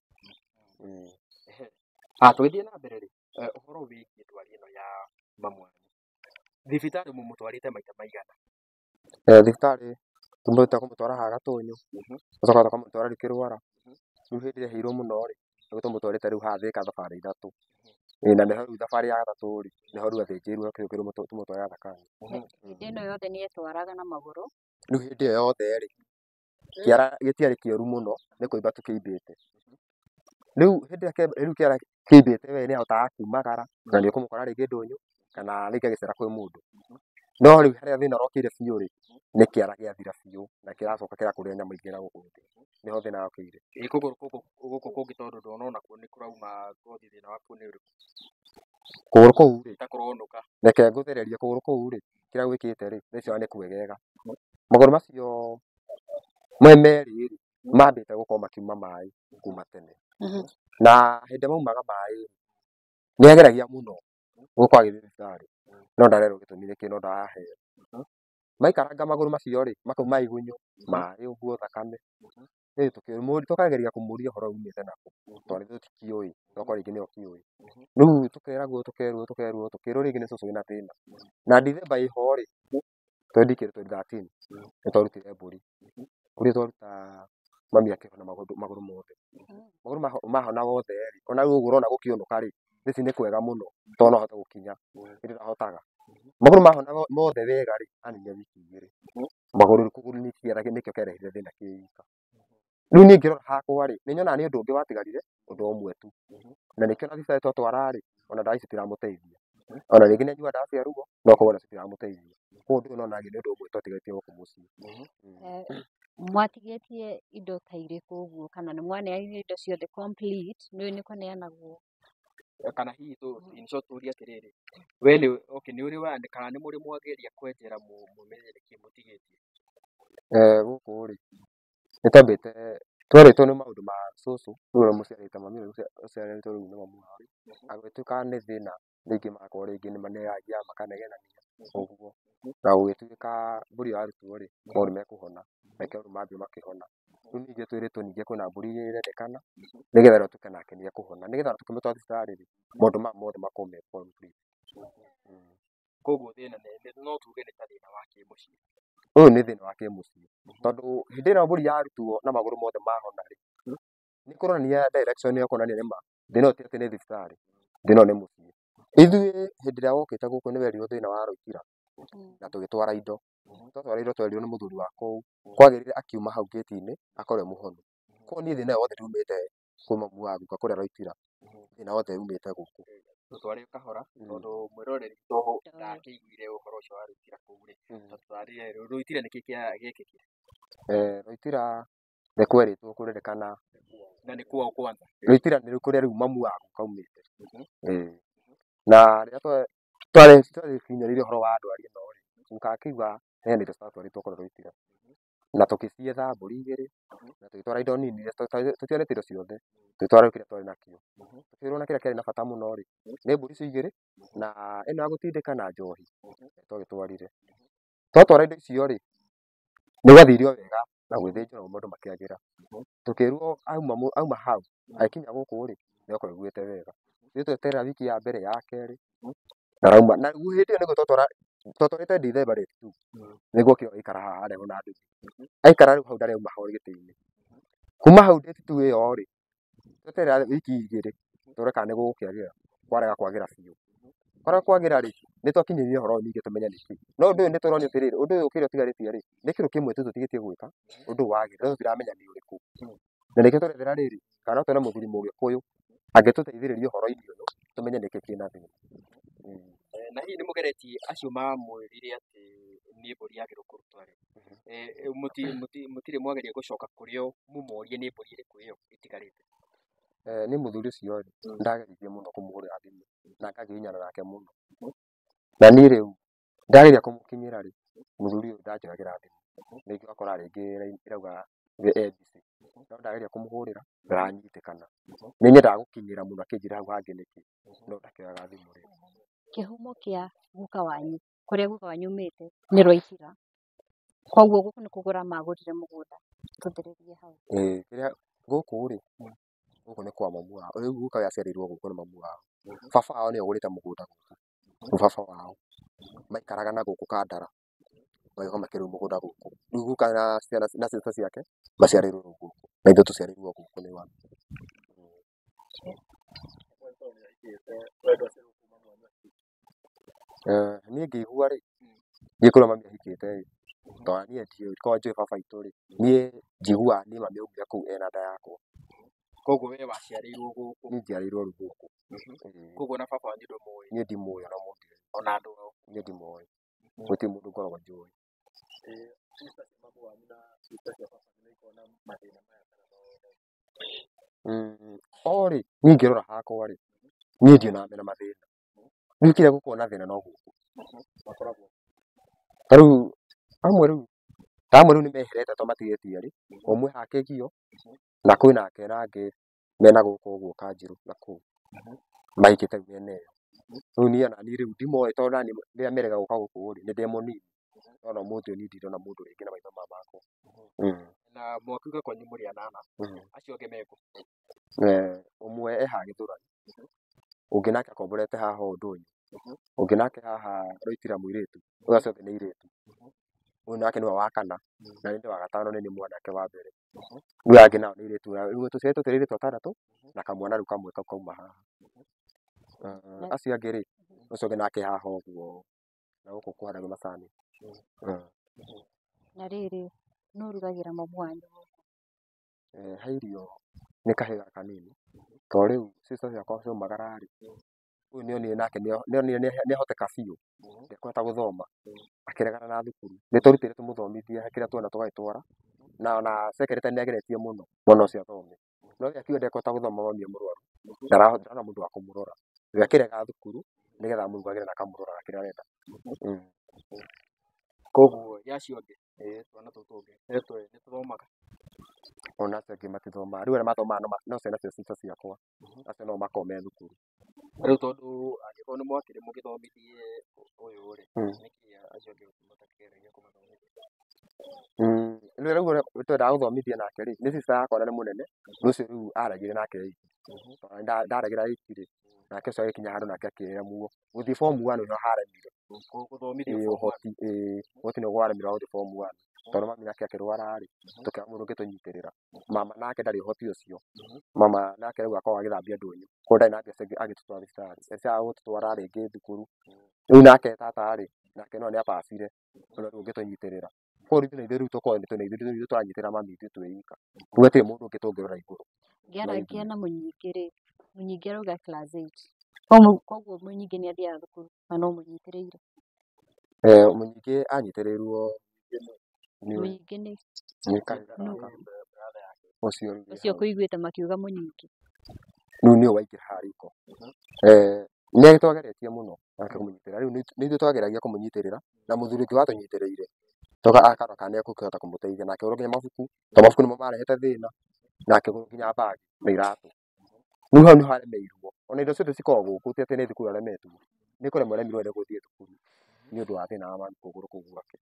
Tũgĩthiĩ na mbere rĩ, ũhoro wĩgiĩ ndwari ĩno ya mamu wanyu, thibitarĩ mũmũtwarĩte maita maigana? Thibitarĩ tumĩte kũmũtwara haha Gatũnyũ, tũgacoka tũkamũtwara Rĩkĩrwara, rĩu hĩndĩ ĩrĩa yaheirwo mũno rĩ nĩguo tũmũtwarĩte rĩu haha Thĩka thabarĩ ithatũ, na nĩho rĩu thabarĩ ya gatatũ rĩ nĩho rĩu athĩnjĩirwo tũmũtware thakame. Hĩndĩ ĩno yothe nĩ etwaraga na magũrũ? Rĩu hĩndĩ ĩyo yothe rĩ kĩara gĩtiarĩ kĩũru mũno nĩ kũimba tu kĩimbĩte, rĩu hĩndĩ ĩrĩa kĩara kĩimbĩte we nĩ ahotaga kumagara na nĩ ũkũmũkora rĩngĩ ndũnyũ kana rĩngĩ agĩcera kwĩ mũndũ, no rĩu harĩa thĩna ũrokĩire biũ rĩ nĩ kĩara gĩathira biũ na kĩracoka kĩrakũrĩra nyama ingĩ na gũkũ thĩ, nĩho thĩna wokĩire. Kũgũrũ gũkũ kũngĩ tondũ ndona onakuo nĩ kũrauma ngothi, thĩna wakuo nĩ ũrĩkũ? Kũgũrũ kũu rĩ ta kũronoka, reke ngũthererie kũgũrũ kũu rĩ kĩrĩa gwĩkĩte rĩ thaa nĩ kwegega, magũrũ macio me merĩ rĩ mambĩte gũkorwo makiuma maĩ kuma tene, na hĩndĩ ĩrĩa maumaga maĩ nĩ ageragia mũno gũkorwo agĩthiĩ thibitarĩ no ndarerwo gĩtũmi nĩkĩĩ no ndaraheo, maikaranga magũrũ macio rĩ makauma igunyũ maĩ ũguo thakame, rĩu tũkageria kũmũria ũhoro umĩte nakũ tondũ tũtikĩũĩ tokorwo rĩngĩ nĩ okĩũĩ, rĩu tũkeragwo tũkerwo tũkerwo tũkĩrwo rĩngĩ nĩ cũcũ wĩna thĩna, na Ndithemba ĩho rĩ twendi kĩrĩ twendi thirteen nĩ twarutire mbũri, mbũri twaruta mami akĩhona magũrũ mothe, magũrũ mahona mothe rĩ ona rĩu ũguo ũrona gũkĩũnũka rĩ thaici nĩ kwega mũno tondũ no ahote gũkinya hĩndĩ ĩrĩa ahotaga, magũrũ mahona mothe wega rĩ aninire wiki igĩrĩ, magũrũ kũgũrũ nĩkĩo kĩarehire thĩna kĩika. Rĩu niĩ ngĩrora hakwa rĩ nĩ nyonaga nĩ ũndũ ũngĩ watigarire ũndũ ũmwe tu, na nĩkĩo ona thibitarĩ twatwara rĩ ona ndawa icio citiramũteithia, ona rĩngĩ nĩ anyuaga ndawa cia ruo no ũkauga ona citiramũteithia, koguo ũndũ ũyũ nonaga nĩ ũndũ ũmwe twatigarĩtie gũkũ mũciĩ. Mwatigĩtie indo ta irĩkũ ũguo kana nĩ mwaneanire indo ciothe complete nĩ kũneanagwo? Kana hihi in short tũrie atĩrĩrĩ, we nĩ okay nĩ ũrĩ wandĩka kana nĩ mũrĩ mwageria kwenjera mũmenye nĩkĩĩ mũtigĩtie? Gũkũ rĩ nĩ twambĩte twerĩtwo nĩ maũndũ ma cũcũ rĩu ũrĩa mũciarĩte mami ũrĩa ũciarĩtwo rĩu nĩ mamu wao rĩ, agĩtuĩka nĩ thĩna rĩngĩ magakorwo rĩngĩ nĩ maneagia makanegenania ũguo, na gũgĩtuĩka mbũri yarutwo rĩ maũndũ mekũhona nake maũndũ mambia makĩhona, rĩu ningĩ twĩrĩtwo ningĩ kwĩna mbũri ĩrendekana nĩgetha ĩtuĩke nake nĩ ekũhona, nĩgetha tũkĩmũtwara thibitarĩ rĩ maũndũ maya mothe makorwo me complete. Koguo thĩna no tuge nĩ ta thĩna wa kĩmũciĩ? Ũyũ nĩ thĩna wa kĩmũciĩ tondũ hĩndĩ ĩrĩa mbũri yarutwo na magũrũ mothe mahona rĩ nĩ kũronania direction ya kuonania nĩma thĩna ũyũ ti atĩ nĩ thibitarĩ, thĩna ũyũ nĩ mũciĩ. Ithuĩ hĩndĩ ĩrĩa wokĩte gũkũ nĩ werirwo thĩna wa Rũithira na tũgĩtwara indo, twatwara indo twerirwo nĩ mũthuri wa kũu kwagĩrĩire akiuma hau gate-inĩ akorwo e mũhonu, koguo niĩ thĩna ũyũ wothe ndiumĩte kwĩ mamu wa guka kũrĩa Rũithira, thĩna wothe umĩte gũkũ. Tũtware kahora tondũ mwĩroreri toho ndakĩiguire ũhoro ũcio wa Rũithira kũu rĩ, tũtarĩrie Rũithira nĩkĩĩ gĩekĩkire? Rũithira nĩ kwerĩtwo kũrerĩkana na nĩ kwao kwanza, Rũithira nĩ kũrĩa rĩu mamu wa guka aumĩte, na rĩrĩa twagĩkinyĩrĩire ũhoro wa ndwari ĩno rĩ guka akiuga hena indo ciratwarĩtwo kũrĩa Rũithira na tũgĩcietha mbũri igĩrĩ na tũgĩtwara indo nini tũtionete indo ciothe tũgĩtwara kĩrĩa twarĩ nakĩo, tũkĩrwo na kĩrĩa kĩarĩ na bata mũno rĩ nĩ mbũri icio igĩrĩ na ĩno ya gũtindĩka na njohi twagĩtwarire. Twatwara indo icio rĩ nĩ gwathire o wega na gwĩthĩnjwo na maũndũ makĩagĩra, tũkĩrwo auma hau agĩkinya gũkũ rĩ nĩ akorwo aiguĩte wega, ithuĩ tweterera wiki ya mbere ya kerĩ na rauma, na rĩu hĩndĩ ĩyo nĩguo twatwara tũtũrĩte December rĩngĩ tu nĩguo kĩo aikara haha areho na nduthi aikara rĩu hau ndarĩ maho gĩtĩ-inĩ kuma hau date tu ĩyo rĩ tweterera wiki igĩrĩ tũrore kana nĩ gũgũkĩagĩra kwarega kwagĩra biũ kwarega kwagĩra rĩ nĩ twakinyĩrĩria ũhoro ningĩ tũmenye nĩkĩ no ũndũ ũyũ nĩ tũronio atĩrĩrĩ ũndũ ũyũ ũkĩrĩa ũtigarĩtie rĩ nĩ kĩndũ kĩmwe tu tũtigĩtie gwĩka ũndũ wagĩra no tũtiramenya nĩ ũrĩkũ na nĩkĩo tũretera rĩrĩ kana no tuone mũthuri mũgĩkũyũ angĩtũteithĩrĩria ũhoro-inĩ ũyũ tũmenye nĩkĩ kĩna thĩna. Na hihi nĩ mũgeretie acio mamwĩrire atĩ nĩ mbũri yagĩrĩirwo kũrutwo rĩ mũtirĩ mwageria gũcoka kũrĩ o mũmorie nĩ mbũri ĩrĩkũ ĩyo ĩtigarĩte? Nĩ mũthuri ũcio rĩ ndageririe mũno kũmũhũrĩra thimũ na ngagiginyana nake mũno na niĩ rĩu ndageria kũmũkinyĩra rĩ mũthuri ũyũ ndanjoyagĩra thimũ rĩngĩ ũgakora rĩngĩ ĩrauga e busy no ndageria kũmũhũrĩra ndaranyitĩkana nĩ nyendaga gũkinyĩra mũno akĩnjĩra hau hangĩ nĩkĩ no ndakĩoyaga thimũ rĩu. Kĩhumo kĩa guka wanyu kũrĩa guka wanyu umĩte nĩ Rwaithira koguo gũkũ nĩ kũgũra magũrire mũgũnda tũthĩrĩrie hau. ĩĩ kĩrĩa gũkũ rĩ gũkũ nĩ kwa mamu wao rĩu guka ũrĩa aciarĩirwo gũkũ nĩ mamu wao baba wao nĩwe ũgũrĩte mũgũnda gũkũ rĩu baba wao maikaraga na gũkũ Kandara magĩũka makĩrĩu mũgũnda gũkũ rĩu guka na sister ciake maciarĩirwo rĩu gũkũ na ithuĩ tũciarĩirwo gũkũ nĩ wa. Niĩ ngĩigua rĩ niĩ kũrĩa mami ahikĩte rĩ tondũ niĩ ndiũĩ korwo njũĩ baba witũ rĩ niĩ njiguaga niĩ mami aumire kũu ena nda yakwa. Koguo wee waciarĩirwo gũkũ? Niĩ njiarĩirwo rĩu gũkũ. Koguo na baba wanyu ndũmũĩ? Niĩ ndimũĩ ona mũndũ ona andũ ao? Niĩ ndimũĩ gũtirĩ mũndũ ngoragwo njũĩ. O rĩ niĩ ngĩrora hakwa rĩ niĩ ndionaga mena mathĩna rĩu kĩrĩa gũkorwo na thĩna no gũkũ ta rĩu amwe rĩu ta amwe rĩu nĩ meherete to matigĩtie rĩ ũmwe hake gio na kwĩ nake nangĩ mena gũkũ ũguo Kanjĩrũ na kũu mahikĩte mĩena ĩyo rĩu niĩ ona niĩ rĩu ndimoĩ tondũ naniĩ rĩrĩa merĩga gũka gũkũ rĩ nĩ ndĩ mũnini no ũmũthĩ ũyũ niĩ ndirona mũndũ rĩngĩ na maitho maya makwa. Na mwakiuga kwanyu mũrĩ anana acio angĩ me kũ? Ũmwe e haha Gĩthũrai ũngĩ nake akomborete haha Ndũnyũ ũngĩ nake haha Rwaithira mũirĩtu rĩu acio othe nĩ airĩtu ũyũ nake nĩwe wa kana na niĩ ndĩ wa gatano nĩ niĩ mwanake wa mbere rĩu aya angĩ nao nĩ airĩtu rĩu tũciarĩtwo tũrĩ airĩtu atandatũ na kamwana rĩu kamwe kau kauma haha. Acio angĩ rĩ ũcio ũngĩ nake haha ũguo na gũkũ kũharagio macani. Na rĩrĩ nũ ũrugagĩra mamu wanyu gũkũ? He irio nĩ kahĩĩ gaka kanini tondũ rĩu sister ciakwa ciaumagara rĩ ũyũ nĩonire nake nĩ ahoteka biũ ndekũhota gũthoma akĩregana na thukuru nĩ tũrutĩire tũmũthomithie kĩrĩa tuona tũgagĩtwara na ona secretary nĩ ageretie mũno mwana ũcio athome no rĩu akiuga ndekũhota gũthoma mami e mũrwaru ndarona mũndũ wa kũmũrora rĩu akĩrega thukuru nĩgetha amũrugagĩre na akamũrora kĩrĩa arenda. Koguo yacio angĩ twana tũtũ tũngĩ nĩ tũthomaga? Ona acio angĩ matithomaga rĩu arĩa mathomaga no ciana cia sister ciakwa acio no makoragwo me thukuru. Rĩu tondũ angĩkorwo nĩ mwakĩrĩ mũgĩthomithie ũyũ rĩ nĩkĩ acio angĩ mũtakĩgereire kũmathomithia? Rĩu twendaga gũthomithia nake rĩ nĩ sister yakwa na nĩ mũnene rĩu ũcio rĩu aregire nake wiki tondũ ndaregera wiki rĩ nake ũcio agĩkinya handũ nake akĩremwo gũthiĩ form one nĩho haremire ũhoti ũhoti nĩguo waremire wa gũthiĩ form one tondũ mami nake akĩrwara rĩ tũkĩaga mũndũ ũngĩtũnyitĩrĩra mama nake ndarĩ ũhoti ũcio mama nake rĩu akoragwo agĩthambia ndũnyũ koguo ndarĩ na mbia angĩtũtwara thibitarĩ ciaga gũtũtwara rĩngĩ thukuru rĩu nake tata rĩ nake no nĩ abacire no rĩu ũngĩtũnyitĩrĩra koguo rĩu ithuĩ rĩu tũkoragwo nĩ ithuĩ tũranyitĩrĩra mami ithuĩ twĩ ika rĩu hatirĩ mũndũ ũngĩ tũngĩrora igũrũ. Ngĩaragia na Mũnyingĩ rĩ Mũnyingĩ arauga class eight koguo Mũnyingĩ nĩ athiaga thukuru na no mũnyitĩrĩire? Mũnyingĩ anyitĩrĩirwo Mũnyingĩ nĩ ũcio ũcio kũiguĩte makiuga Mũnyingĩ rĩu nĩwe waingĩra haha riko nĩ agĩtwageretie mũno nake kũmũnyitĩrĩra rĩu nĩ ithuĩ twageragia kũmũnyitĩrĩra na mũthuri ũngĩ watũnyitĩrĩire toka akarora kana nĩ ekũhota kũmũteithia na akĩgũra nginya mabuku tondũ mabuku nĩmo marehete thĩna na akĩgũra nginya bagi na iratũ rĩu hau nĩho aremeirwo ona indo ciothe cikoragwo gũkũ ti atĩ nĩ thukuru aremetwo nĩ kũremwo aremirwo nĩ gũthiĩ thukuru nĩ ũndũ wa thĩna wa mami kũgũrũ kũu gwake.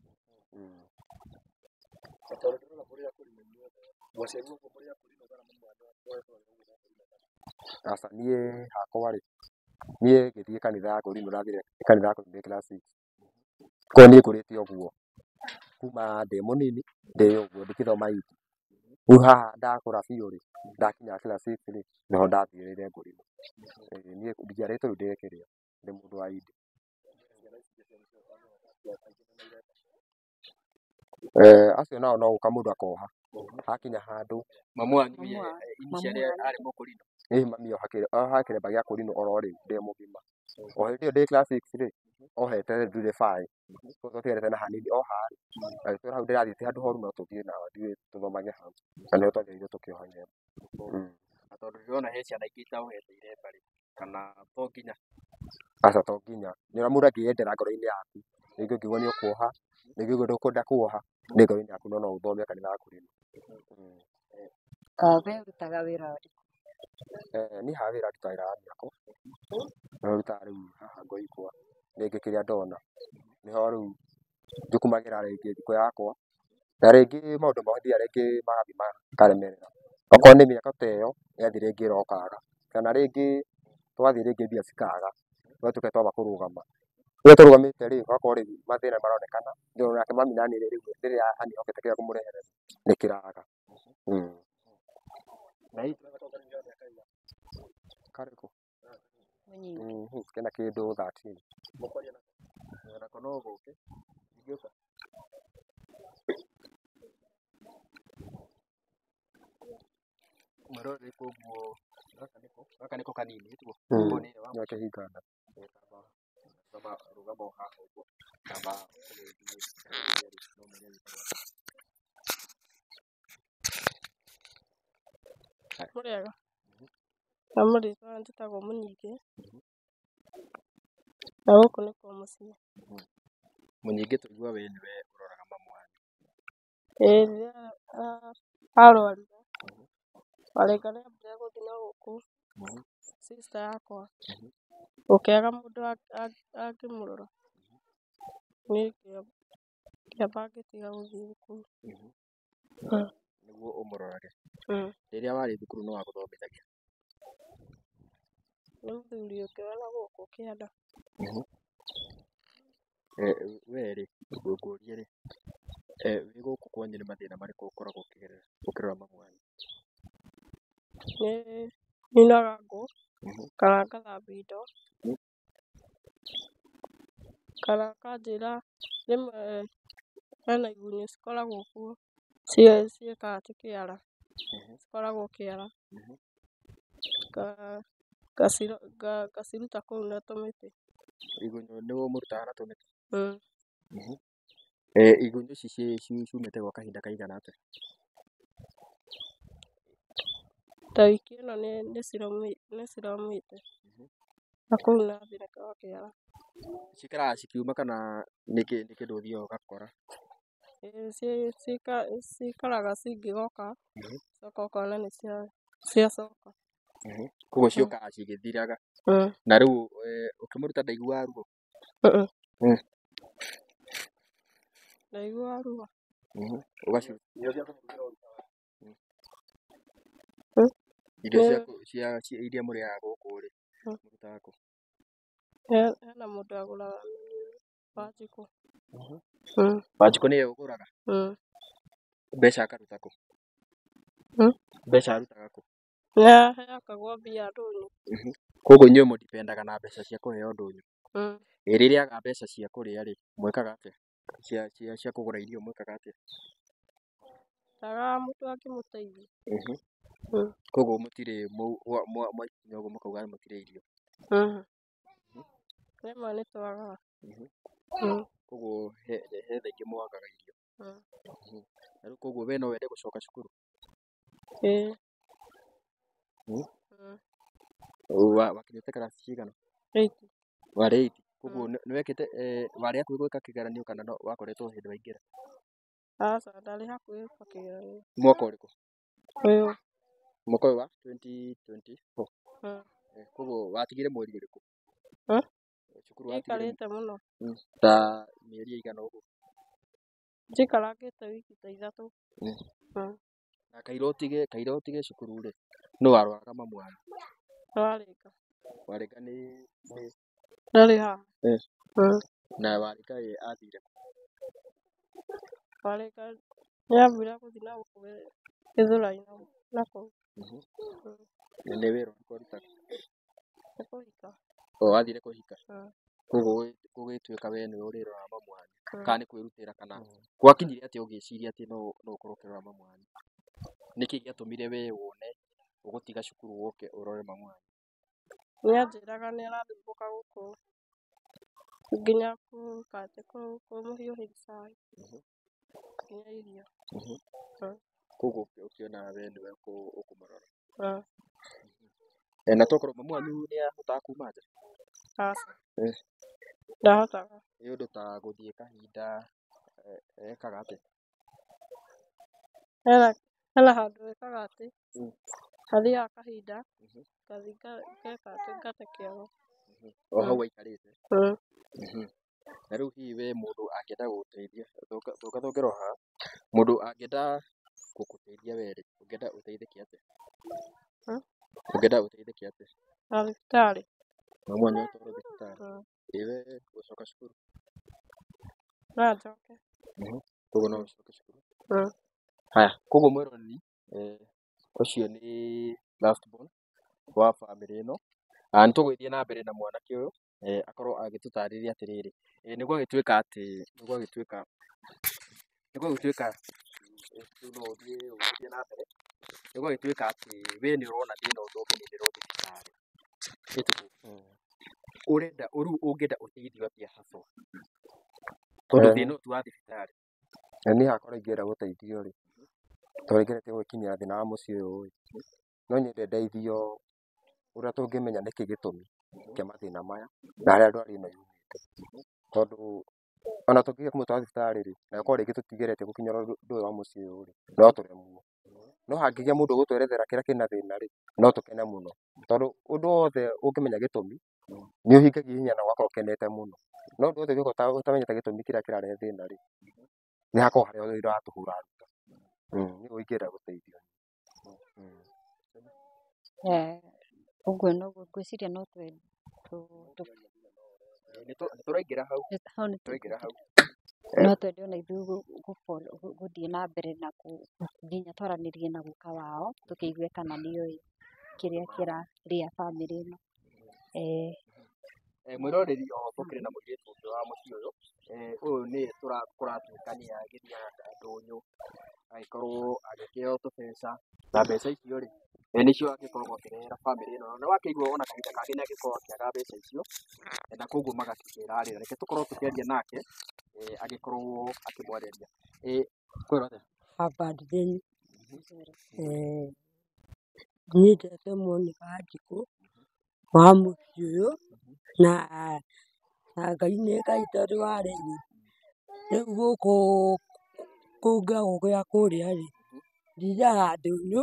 Aca niĩ hakwa rĩ niĩ ngĩthiĩ kanitha ya kũrinwo ndathire kanitha ya kũrinwo ndĩ class six Koguo niĩ ngũrĩte ũguo kuma ndĩ mũnini ndĩ ũguo ndĩgĩthoma eight. Rĩu haha ndakũra biũ rĩ, ndakinya class six rĩ, nĩho ndathiĩrĩire ngũrĩmo. Niĩ njiarĩtwo rĩu ndĩ kĩrĩa, ndĩ mũndũ wa Idi. Acio nao no gũka mũndũ akoha, hakinya handũ. Mamu wanyu initially arĩ mũkũrinũ? Ĩĩ mami oha kĩremba gĩa kũrinũ oro rĩu ndĩ mũgima. O hĩndĩ ĩyo ndĩ class six rĩ, ohete ndiribcaĩ, tũtiarĩte na hanini oha rĩ, agĩtwĩra hau ndĩrathiĩte handũ horu no tũthiĩ nao ithuĩ tũthomage hau. Na nĩho twathiĩrĩire tũkĩoha iremba. Na tondũ ndĩrona he ciana ingĩ itaohete iremba rĩ, kana to nginya? Aca to nginya, nĩũrĩa mũndũ angĩyendera ngoro-inĩ yaku. Rĩngĩ ũngĩigua nĩ ũkuoha, rĩngĩ ũngĩigua ndũkwenda kuoha, nĩ ngoro-inĩ yaku no no ũthome kanitha wa kũrinũ. Wee ũrutaga wĩra ũrĩkũ? Niĩ haha wĩra ndutaga wĩra wa mĩako, nĩho ndutaga rĩu haha ngoikũa, rĩngĩ kĩrĩa ndona. Nĩho rĩu njũkũmagĩra rĩngĩ thikũ yakwa, na rĩngĩ maũndũ mathiaga rĩngĩ magathiĩ makaremerera. Okorwo nĩ mĩako ta ĩyo, yathiĩ rĩngĩ ĩrokaga, kana rĩngĩ twathiĩ rĩngĩ mbia cikaga, tũgatuĩka twamba kũrũgama. Rĩrĩa tũrũgamĩte rĩ, ũgakora rĩu mathĩna maronekana, nake mami naniĩ rĩu rĩrĩa anĩhokete kĩrĩa ngũmũrehere nĩ kĩraga. Karĩkũ? Kena kĩndũ thirteen. Onako no gũke, ingĩũka. Mũrore koguo gaka nĩko kanini tiguo? Gakĩhinga nda. Rũgama o haha ũguo. Kamba Mũrĩega? Na mũrĩtwa njĩtagwo Mũnyingĩ. Na gũkũ nĩkuo mũciĩ. Mũnyingĩ tũigua we nĩwe ũroraga mamu wanyu. Ĩĩ rĩrĩa arwarire, warĩka nĩambire gũthiĩ na gũkũ sister yakwa, gũkĩaga mũndũ angĩmũrora. Niĩ ngĩamba ngĩtiga gũthiĩ thukuru. Nĩguo ũmũrorage. Rĩrĩa warĩ thukuru nũũ wagũthomithagia? Nĩ mũthuri ũngĩ wĩna gũkũ kĩanda. Wee rĩ, ngũrie rĩ, wĩ gũkũ kwanyu nĩ mathĩna marĩkũ ũkoragwo ũkĩgerera ũkĩrora mamu wanyu? Nĩ ninaga ngũ, kana ngathambia indo, kana akanjĩra rĩmwe hena igunyũ cikoragwo kuo ciĩkaga ti kĩara, cikoragwo kĩara, ngaciruta kũu na tũmĩtĩ. Igunyũ nĩwe ũmũrutaga na tũmĩtĩ? Igunyũ ici ciumĩte gwa kahinda kaigana atĩa? Ta wiki ĩno nĩ ciraumĩte na kũu nathi nĩgwa kĩara. Cikaraga cikiuma kana nĩ kĩndũ ũthiaga ũgakora? Cikaraga cingĩgoka, ũgacoka ũkona nĩ ciacoka. Koguo ciũkaga cigĩthiraga. Na rĩu ũkĩmũruta ndaiguaga ruo? Ndaiguaga ruo. Irio iria mũrĩaga gũkũ rĩ, mũrutaga kũ? Hena mũndũ agũraga Wanjikũ. Wanjikũ nĩwe ũgũraga? Mbeca akaruta kũ? Mbeca arutaga kũ? Nĩaheagwo mbia ndũnyũ. Koguo inyuĩ mũndipendaga na mbeca cia kũheo ndũnyũ? Rĩrĩa aga mbeca cia kũrĩa rĩ, mwĩkaga atĩa? Cia kũgũra irio mwĩkaga atĩa? Ndaga mũndũ angĩmũteithia. Koguo mũtirĩ mwaikinya ũguo mũkauga mũtirĩ irio? Rĩmwe nĩtwagaga. Koguo he thaa ingĩ mwagaga irio. Na rĩu koguo we no wende gũcoka cukuru? Ĩĩ. Wakinyĩte class cigana? Eight. Warĩ eight? Koguo nĩwekĩte warĩ hakuhĩ gwĩka kĩgeranio kana wakoretwo hĩndĩ waingĩra? Aca ndarĩ hakuhĩ gwĩka kĩgeranio. Mwaka ũrĩkũ? Ũyũ. Mwaka ũyũ wa twenty twenty-four? Koguo watigire mweri ũrĩkũ? Cukuru watigire? Njikarĩte mũno. Ta mĩeri ĩigana ũguo? Njikarangĩte wiki ta ithatũ. Na kaira ũtige kaira ũtige cukuru rĩ, nũũ warwaraga mamu wanyu? Warĩka. Warĩka nĩ? Ndarĩ haha. Na Warika ĩ athire kũ? Warika nĩambire gũthiĩ na gũkũ Gĩthũrai na kũu. Mhm. Nĩ wĩra ũrĩkũ arutaga? Nĩ kũhika. O athire kũhika. Mm. Koguo gũgĩtuĩka we nĩwe ũrĩrora mamu wanyu. Mm. Kana nĩ kwĩrutĩra kana gwakinyire atĩa ũgĩciria atĩ no no ũkorwo ũkĩrora mamu wanyu? Nĩkĩ gĩatũmire we wone ũgũtiga cukuru ũke ũrore mamu wanyu? Nĩanjĩraga nĩarathumbũka gũkũ nginya gũkate kũmũhiũhĩria cai nginya irio. Mhm. Mm. Koguo ũkĩona we nĩwe ũkũmũrora. Mm. Eh, na tokorwo mamu wanyu nĩahotaga kuma nja? Aca. Eh. Ndahotaga. Nĩ ũndũ ta gũthiĩ kahinda ekaga atĩa? Hena hena handũ ekaga atĩ Mm. athiaga kahinda Mhm. ngathiĩ ngeka atĩ ngate kĩago. O hau aikarĩte? Mm. Mhm. Na rĩu hihi we mũndũ angĩenda gũgũteithia thũka thũka thũngĩrora haha, mũndũ angĩenda gũgũteithia we rĩ, ũngĩenda ũteithĩke atĩa? Mm. Ũngĩenda ũteithĩke atĩa? Na thibitarĩ. Mamu wanyu atwarwo thibitarĩ? Mm. Ĩ we gũcoka cukuru? No njoke. Mhm. Koguo no ũcoke cukuru? Mm. Haya, koguo mwĩroreri ũcio nĩ last born wa bamĩrĩ ĩno. Na nĩtũgũgĩthiĩ na mbere na mwanake ũyũ akorwo agĩtũtarĩria atĩrĩrĩ, nĩgwagĩtuĩka atĩ nĩgwagĩtuĩka nĩgwagĩtuĩka no ũthiĩ ũgĩthiĩ na mbere, nĩgwagĩtuĩka atĩ we nĩũrona thĩna ũcio ũkĩnyitĩrwo thibitarĩ. Ĩtĩkĩ ũrenda rĩu ũngĩenda ũteithio atĩa haswa? Tondũ thĩna ũyũ ti wa thibitarĩ. Niĩ hakwa ingĩenda gũteithio rĩ, tondũ ngeretie gwĩkinyĩra thĩna wa mũciĩ ũyũ rĩ, no nyende ndeithio ũrĩa tũngĩmenya nĩkĩ gĩtũmi kĩa mathĩna maya na harĩa ndwari ĩno yumĩte. Tondũ ona tũngĩgeria kũmũtwara thibitarĩ rĩ, na gũkorwo rĩngĩ tũtigeretie gũkinyĩra ũndũ ũyũ wa mũciĩ ũyũ rĩ, no tũremwo. No hangĩgĩa mũndũ ũgũtwerethera kĩrĩa kĩna thĩna rĩ, no tũkene mũno. Tondũ ũndũ wothe ũngĩmenya gĩtũmi, nĩũhingagia hinya na ũgakorwo ũkenete mũno. No ũndũ wothe ũngĩkorwo ũtamenyete gĩtũmi kĩrĩa kĩrarehe thĩna rĩ, nĩhakoragwo harĩ wĩra wa tũhũra ruta. Nĩguo ingĩenda gũteithio. Ũguo noguo ngwĩciria no twende nĩtũraingĩra hau hau nĩtũraingĩra hau. no twende ona ithuĩ gũthiĩ na mbere na nginya twaranĩrie na guka wao tũkĩigue kana nĩoĩ kĩrĩa kĩrarĩa bamĩrĩ ĩno. Mwĩroreri o tũkĩrĩ na mũirĩtu ũngĩ wa mũciĩ ũyũ, ũyũ nĩ kũratuĩka nĩagĩthiaga ndũnyũ agĩkorwo agĩkĩheo tũbeca, na mbeca icio rĩ nĩcio agĩkoragwo akĩrehera bamĩrĩ ĩno. Na nĩwakĩigua ona kahinda kangĩ nĩagĩkoragwo akĩaga mbeca icio, na koguo magakĩrarĩra. Reke tũkorwo tũkĩaria nake agĩkorwo akĩmwarĩria. Kwĩrwo atĩa? Haba nditheni. Niĩ ndete Monica Wanjikũ wa mũciĩ ũyũ, na Ngai nĩ Ngai tondũ wa rĩrĩ, rĩu gũkũ kũngĩagwo gĩa kũrĩa rĩ, thiaga ndũnyũ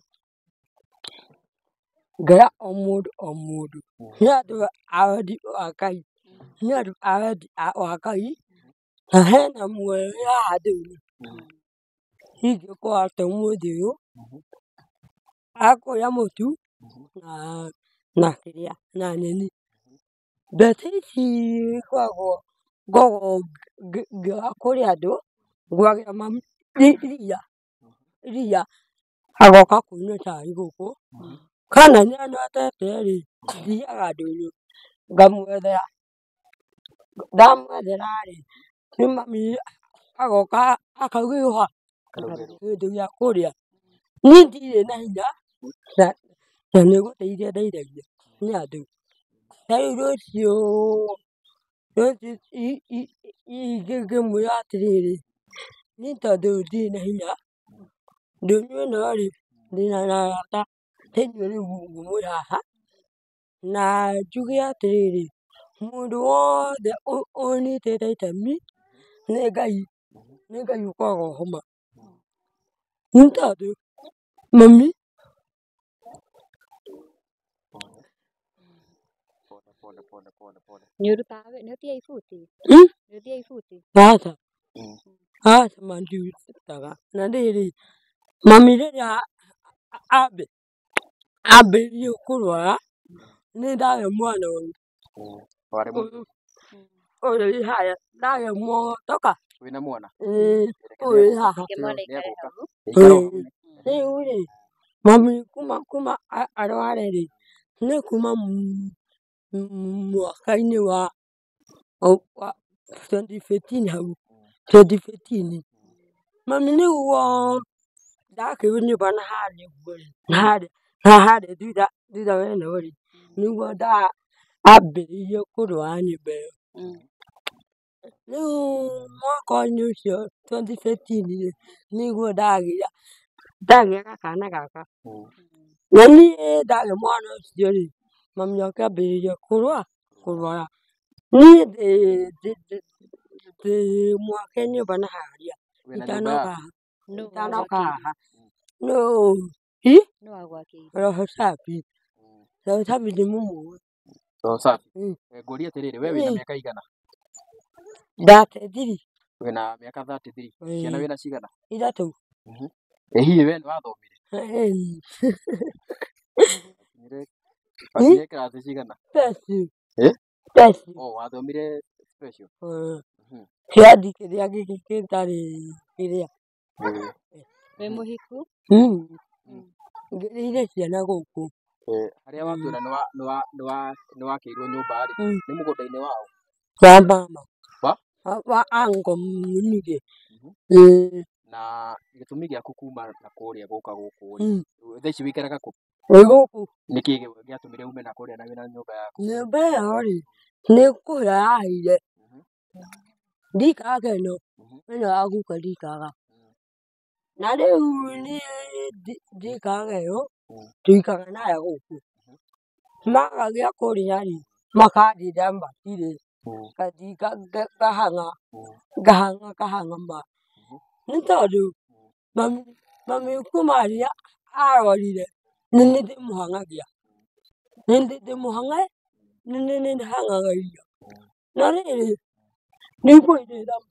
ngera o mũndũ o mũndũ. Nĩ andũ a wendi wa Ngai, nĩ andũ a wendi wa Ngai, na hena muoyo wĩ haha ndũnyũ. Ingĩkorwo atĩ ũmũthĩ ũyũ akũrĩa mũtu na kĩrĩa na nyeni. Mbeca ici ngoragwo ngoragwo ngĩoya kũrĩ andũ ngũragĩra mami iria, iria agoka kũnyua cai gũkũ. Kana nĩanotete rĩ, thiaga ndũnyũ ngamwethera, ndamwethera rĩ, rĩu mami agoka akaurĩrũha kĩndũ gĩa kũrĩa. Niĩ ndirĩ na hinya na nĩgũteithia ndeithagia nĩ andũ. Ta rĩu rũciũ rũciũ ingĩmwĩra atĩrĩrĩ, niĩ tondũ ndirĩ na hinya, ndũnyũ ĩno rĩ, ndĩna arata ta inyuĩ rĩu ngũmwĩra haha, na njuge atĩrĩrĩ, mũndũ wothe ũnyitĩte itemi nĩ Ngai, nĩ Ngai ũkoragwo ho ma. Nĩ tondũ mami nĩũrutaga wĩra, nĩũthiaga ibuti? Nĩũthiaga ibuti? Aca, aca ma ndirutaga. Na rĩrĩ, mami rĩrĩa ambĩrĩirie kũrwara nĩndarĩ mwana ũyũ. Warĩ mũnini? ũyũ wĩ harĩa ndagĩa mwotoka Wĩna mwana? ĩĩ Reke ũyũ wĩ nĩegũka. haha Ningĩ mwana Nĩ aikare egũka. hau. Ikara o ĩĩ hau. rĩu rĩ mami kuma kuma a- arware rĩ nĩ kuma mu- mu- mwaka-inĩ wa o- wa twenty fifteen hau twenty fifteen mami nĩguo ndakĩrwo nyũmba na harĩa ũguo rĩ na harĩa na harĩa thutha thutha wa ĩno rĩ nĩguo nda ambĩrĩirie kũrwara nyũmba ĩyo. Mm. Rĩu mwaka-inĩ ũcio twenty fifteen rĩ nĩguo ndagĩa ndagĩaga kana gaka Mm. na niĩ ndagĩa mwana ũcio rĩ mami akĩambĩrĩria kũrwara kũrwara niĩ ndĩ ndĩ- ndĩ- ndĩ mwake nyũmba na harĩa Wĩna nyũmba itanoka yaku? haha Nũ itanoka wagwakĩire? haha no i Nũ wagwakĩire? roho safi Mm. roho safi ndĩmũmũĩ Roho safi. Mm. Eh, ngũrie atĩrĩrĩ, we wĩna Ĩĩ, mĩaka igana? thate thiri Wĩna mĩaka thirty three. Ciana wĩna cigana? ithatũ Mhm. Ĩ hihi we nĩwathomire? Ĩĩ, Wakinyire wakinyire kĩrathi cigana? peci Ĩ? peci Oh, wathomire special? Eh, Mhm. kĩrathi kĩrĩa gĩkĩ gĩtarĩ kĩrĩa Ĩĩ. Wĩ mũhiku? Mm, Mm. ngĩrĩire ciana gũkũ Eh, harĩa watwĩra nĩwa nĩwa nĩwa nĩwakĩirwo nyũmba rĩ, Mm, nĩ mũgũnda-inĩ wao? wa mama Wa? wa wa ango munige Mhm. ĩĩ Na gĩtũmi gĩaku kuma na kũrĩa gũka gũkũ rĩ, mm, thaa ici wĩikaraga kũ? wĩ gũkũ Nĩkĩ gĩ- gĩatũmire ume na kũrĩa na wĩna nyũmba yaku? nyũmba ĩyo rĩ nĩ kũhĩa yahĩire Mhm. ndikaga ĩno Mhm. ĩno ya guka ndikaga Mm. na rĩu niĩ ndi- ndikaga ĩyo Mm. tũikaga nayo gũkũ Mhm. magagĩa kũrĩa rĩ makandĩnda matirĩ Mm. ngathi nga- nga- ngahang'a Mm. ngahang'a ngahang'a ma Mhm. nĩ tondũ Mm. mami mami kuma rĩrĩa arwarire nĩ nĩ ndĩmũhang'agia nĩ ndĩ ndĩmũhang'e nĩ nĩ nĩ hang'aga irio Mm. na rĩrĩ ndikũĩ nĩ thama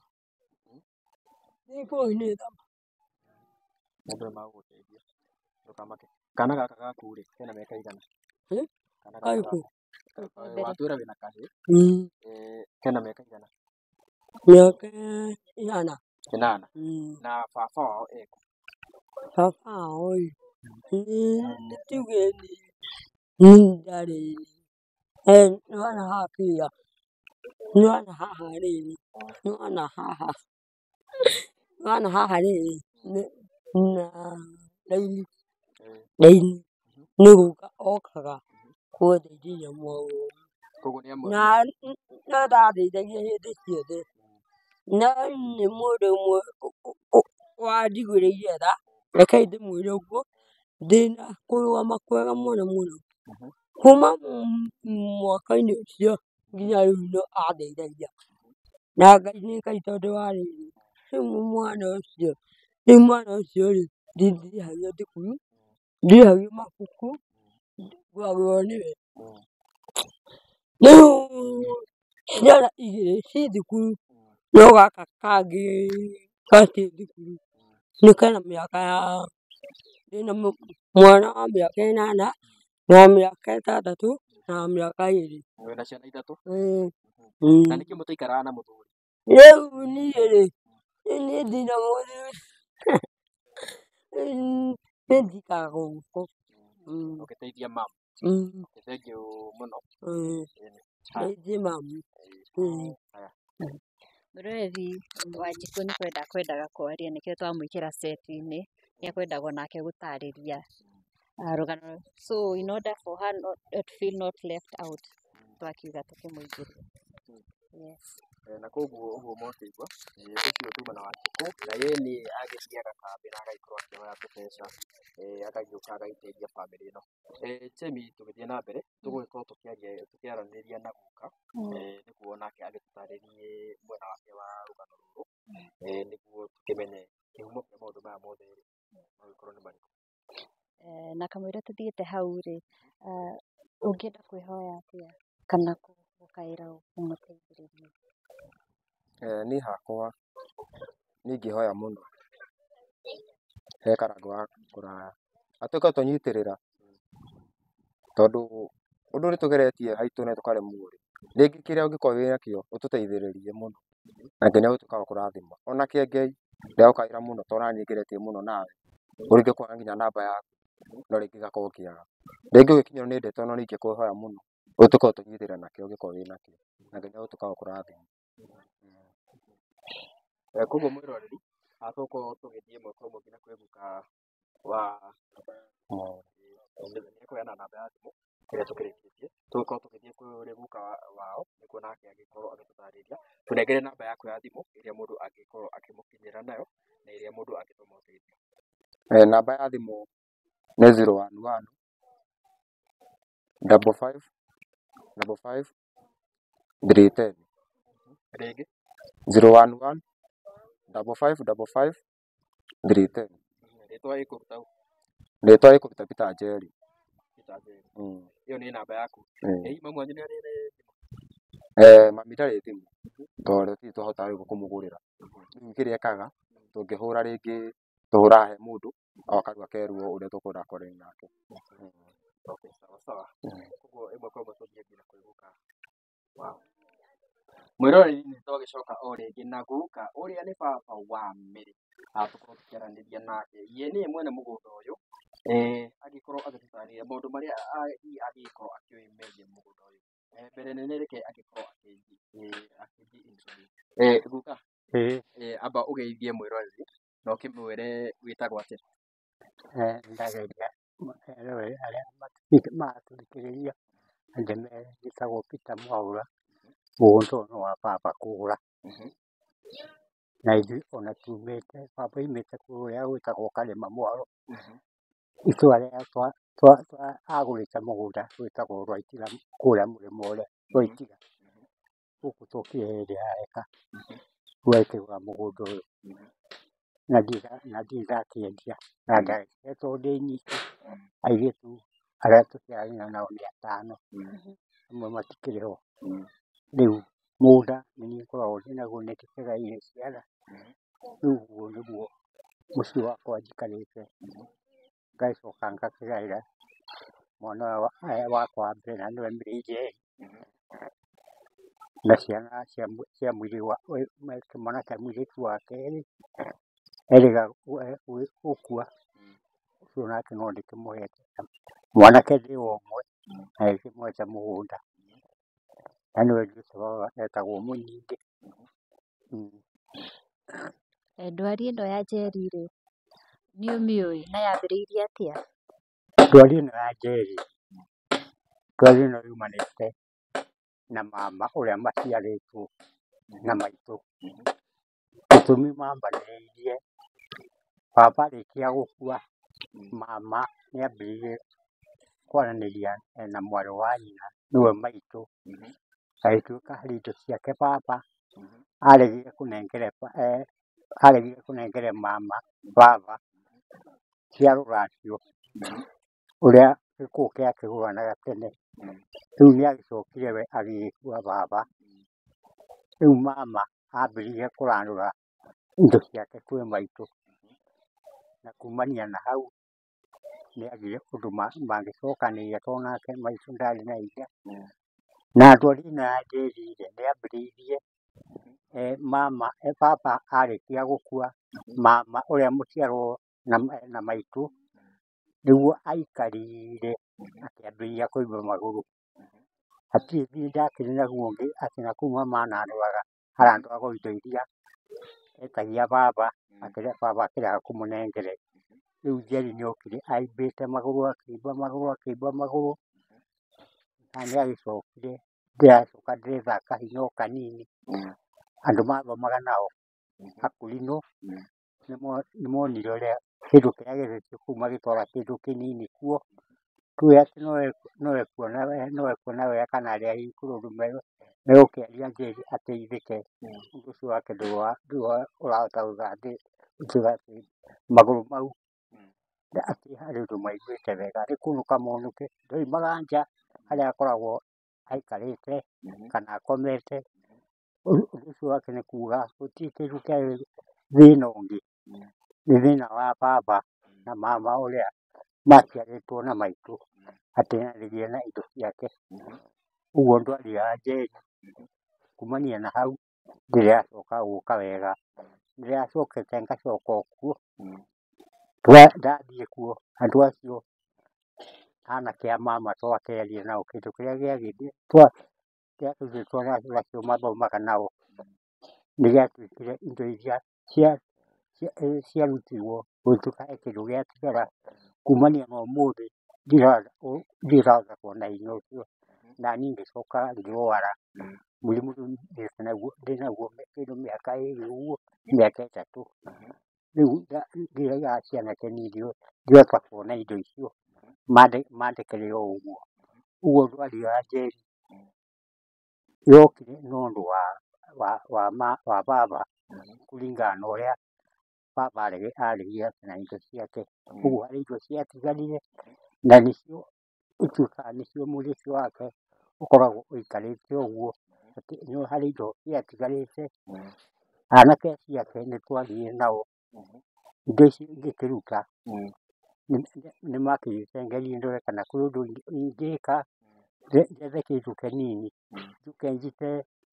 ndikũĩ nĩ thama Andũ nĩmagũgũteithia ndũkamake. Kana gaka gaku rĩ kena mĩaka igana? Eh, Kana gaka karĩkũ gaku? Wa Eh, mbere. watwĩra wĩna kahĩ, Mm, eh, kena mĩaka igana? mĩaka ĩnana Ĩnana. Mm, Na baba wao ekũ? baba wao ĩ nĩ nĩ tuge nĩ nĩ ndarĩ eh nĩwona haha kĩrĩa nĩwona haha rĩrĩ nĩwona haha nĩwona haha rĩrĩ nĩ na raini Eh, raini mhm. nĩ gũka okaga gũteithĩrĩria mũndũ Koguo nĩ amwe. na na ndathaithagia hĩndĩ ciothe na nĩ mũndũ ũmwe ũ- ũ- ũ- wandigĩrĩire tha reke ndĩmwĩre ũguo ndĩna kũrũgama kwega mũno mũno Mhm. kuma m- mwaka-inĩ ũcio nginya rĩu no andeithagia na Ngai nĩ Ngai tondũ wa rĩrĩ rĩu mwana ũcio rĩu mwana ũcio rĩ ndirĩhagio thukuru ndirĩhagio mabuku nguragĩrwo nĩwe Mm. rĩu ciana igĩrĩ ci thukuru no gaka kangĩ gatirĩ thukuru nĩ kena mĩaka ya ndĩna mũ- mwana wa mĩaka ĩnana na wa mĩaka ĩtandatũ na wa mĩaka ĩrĩ Wĩna ciana ithatũ? Mm, Na mm. nĩkĩ mũtaikaraga na mũthuri? rĩu niĩ rĩ niĩ ndina mũthuri Mm, nĩ njikaraga gũkũ Mm, Ũgĩteithia mamu. mm, Okay, thank you mũno. mm. Ĩni. Haya. Ndeithie mami Mm. Haya. Mũrũethi Wanjikũ nĩ kwenda kwendaga kwaria nĩkĩo twamwĩkĩra set-inĩ nĩ ekwendaga onake gũtarĩria ah, rũgano so in order for her not, not feel not left out twakiuga tũkĩmũingĩria. Yes. Eh, na koguo ũguo mwakĩigua eh, ũcio tuma na Wanjikũ na yeni agĩthiaga kambĩ na agagĩkorwo akĩhoya tũbeca eh, agagĩũka agagĩteithia bamĩrĩ ĩno. Eh, Chemi tũgĩthiĩ na mbere tũgũgĩkorwo tũkĩaria tũkĩaranĩria na guka eh, nĩguo nake agĩtũtarĩrie mwena wake wa rũgano rũrũ eh, nĩguo tũkĩmenye kĩhumo kĩa maũndũ maya mothe rĩ magĩkorwo nĩ marĩkũ. Eh, na kamũira tũthiĩte hau rĩ ah, ũngĩenda kwĩhoya atĩa kana kũ- gũkaĩra ũmũteithĩrĩrie. Eh, niĩ hakwa niĩ ingĩhoya mũno he Karangũ wa kũraya atuĩke tũnyitĩrĩra tondũ ũndũ ũrĩa tũgeretie haitũ na tũkaremwo rĩ rĩngĩ kĩrĩa ũngĩkorwo wĩnakĩo ũtũteithĩrĩrie mũno na Ngai nĩagũtuĩka wa kũrathima. Onake Ngai ndegũkaĩra mũno tondũ naniĩ ngeretie mũno nawe, ũrĩkie kuona nginya namba yaku no rĩngĩ gĩgakorwo kĩaga. Rĩngĩ ũgĩkinyĩrwo nĩ ndeto no nĩ ingĩkũhoya mũno ũtuĩke wa gũtũnyitĩrĩra nakĩo ũngĩkorwo wĩnakĩo na Ngai nĩagũtuĩka wa kũrathima. Koguo mwĩroreri tũgũkorwo tũgĩthiĩ ĩmwe kwa ĩmwe nginya kwĩ guka wa nĩekũheana namba ya thimũ kĩrĩa tũkĩrĩkĩtie, tũgũkorwo tũgĩthiĩ kũrĩ guka wao nĩkuo nake agĩkorwo agĩtũtarĩria. Tũnengere namba yaku ya thimũ ĩrĩa mũndũ angĩkorwo akĩmũkinyĩra nayo na ĩrĩa mũndũ angĩtũma ũteithio. Namba ya thimũ nĩ zero one one double five double five three ten. Rĩngĩ zero one one double five double five three ten. rĩtwa ĩkũruta hau. Rĩtwa ĩkũruta Peter Njeri. Peter Njeri. Ĩyo nĩ namba yaku. Ĩ mami wanyu nĩarĩ thimũ? Mami ndarĩ thimũ tondũ tũtirĩ twahota rĩu kũmũgũrĩra. Rĩu kĩrĩa ekaga tũngĩhũra rĩngĩ tũhũraga he mũndũ agoka rĩu akerwo ũrĩa tũkwenda kwaria nake. Okay, sawa sawa. Koguo ĩmwe kwa ĩmwe tũthiĩ nginya kwĩ guka wao. Mwĩroreri nĩ twagĩcoka o rĩngĩ na guka ũrĩa nĩ baba wa Mary, tũkorwo tũkĩaranĩria nake. Ye nĩye mwene mũgũnda ũyũ agĩkorwo agĩtũtarĩria maũndũ marĩa angĩkorwo akĩũĩ megiĩ mũgũnda ũyũ. Mbere nene reke agĩkorwo akĩnji guka amba ũgeithie mwĩroreri na ũkĩmwĩre wĩtagwo atĩa. Ndageithia eroreri arĩa maratũthikĩrĩria na ndĩmere njĩtagwo Peter Mwaũra, mũgũnda ũyũ nĩ wa baba kũgũra. Na ithuĩ ona tumĩte, baba aumĩte kũrĩa gwĩtagwo Karĩma Mwaro, itũra rĩrĩa agũrĩte mũgũnda gwĩtagwo Rwaitiga kũrĩa mũrĩmo ũrĩa Rwaitiga. Gũkũ tũkire hĩndĩ ya eka rĩu akĩgũra mũgũnda ũyũ na ndirĩ ndakĩendia na ndahetwo ndĩ nyiki. Airĩtu arĩa tũciaranaine nao nĩ atano, amwe matikĩrĩ ho. Rĩu mũgũnda nĩ niĩ ngoragwo ndĩnaguo nĩndĩkĩgaĩire ciana. Rĩu ũguo nĩguo mũciĩ wakwa njikarĩte, ngagĩcoka ngakĩgaĩra mwana ũyũ wakwa wa mbere na nĩwe Mary na ciana cia kĩmwana kĩa mũirĩtu wa kerĩ erĩga gũkua, ũcio nake no ndĩkĩmũhete. Mwanake ndĩ o ũmwe na ndĩkĩmũhete mũgũnda na nĩwe etagwo Mũnyingĩ. Ndwari ĩno ya Njeri rĩ, nĩ ũmĩũĩ na yambĩrĩirie atĩa? Ndwari ĩno ya Njeri, ndwari ĩno yumanĩte na mama ũrĩa maciarĩtwo na maitũ. Gĩtũmi mambanĩrĩirie, baba arĩkia gũkua, mama nĩambĩrĩirie kwaranĩria na mwarĩ wa nyina nĩwe maitũ. Agĩtuĩka harĩ indo ciake baba aregire kũnengere mama baba cia rũracio ũrĩa gĩkuũ gĩakĩgũanaga tene. Rĩu nĩagĩcokire we agĩgĩkua baba. Rĩu mama ambĩrĩirie kũrandũra indo ciake kwĩ maitũ na kumania na hau nĩagire ũndũ mangĩcokanĩrĩria tondũ nake maitũ ndarĩ na hinya. Na ndwari ĩno ya Njeri rĩ, nĩyambĩrĩirie mama baba arĩkia gũkua, mama ũrĩa mũciarwo na maitũ nĩguo aikarire akĩambĩrĩria kũimba magũrũ. Hatirĩ niĩ ndakĩrĩ naguo ũngĩ atĩ na kũu mama anandũraga arandũraga indo iria etagia baba, baba akĩrega kũmũnengere. Rĩu Njeri nĩokire aimbĩte magũrũ akĩimba magũrũ akĩimba magũrũ, na nĩagĩcokire ndĩracoka ndĩretha kahinya o kanini. Andũ mathomaga nao Akurino nĩmonire ũrĩa kĩndũ kĩrĩa gĩethetio kũu magĩtwara kĩndũ kĩnini kuo. Tũĩ atĩ no ekuona wega kana arĩa a ikũrũro megũkĩaria Njeri ateithĩke. Ũndũ ũcio wake ndũrĩ ũrahota gũtiga atĩ magũrũ mau atĩ harĩ ũndũ maiguĩte wega, arĩ kũinũka monũke. Ndoimaga nja harĩa akoragwo aikarĩte kana akomete. Ũndũ ũcio wake nĩ kuga gũtirĩ kĩndũ kĩarĩ thĩna ũngĩ, nĩ thĩna wa baba na mama ũrĩa maciarĩtwo na maitũ atĩ nĩarĩgire na indo ciake. Ũguo ndwarĩaga njeri. Kumania na hau ndĩracoka gũka wega. Ndĩracokete ngacoka o kuo. Ndathiĩ kuo andũ acio anake a mama twakearia nao kĩndũ kĩrĩa gĩagĩthĩ gĩatũthĩtwo nacio mathomaga nao. Nĩgĩatuĩkire indo iria ciarutirwo gwĩtuĩka he kĩndũ gĩatigara. Kumania na ũmũthĩ ndirahota kuona hinya ũcio. Naniĩ ngĩcoka ngĩrwara mũrimũ rĩu ndĩnaguo kĩndũ mĩaka ĩrĩ ũguo, mĩaka ĩtatũ. Rĩu ngĩigaga cianake nini ndihota kuona indo icio mandekere o ũguo. Ũguo ndwarĩaga njeri yokire nĩ ũndũ wa baba kũringana na ũrĩa baba aregire na indo ciake. Ũguo harĩ indo ciatigarire na nĩcio ituĩkaga nĩcio mwĩrĩ ũcio wake ũkoragwo ũikarĩte ũguo. Harĩ indo ciatigarĩte anake acio ake nĩtwathiire nao. Indo icio ngĩkĩruta nĩmakĩnjĩta ngerie ndore kana kũrĩ ũndũ ingĩka njethe kĩndũ kĩnini njuke njite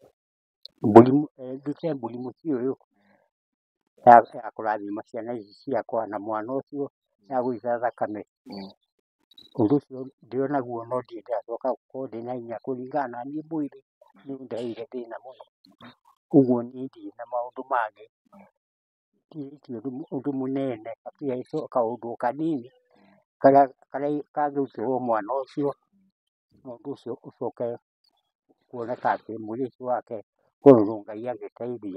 mbũri mũciĩ ũyũ ya kũrathima ciana ici ciakwa na mwana ũcio ya gũita thakame. Ũndũ ũcio ndĩ onaguo no ndirĩ ndacoka gũkorwo ndĩna hinya kũringana na niĩ mwĩrĩ nĩũndeire thĩna mũno. Ũguo niĩ ndirĩ na maũndũ mangĩ, ndirĩ ũndũ mũnene tiga kaũndũ kanini karĩa kangĩrutĩrwo mwana ũcio na ũndũ ũcio ũcoke kuoneka atĩ mwĩrĩ ũcio wake kũrorwo Ngai agĩteithia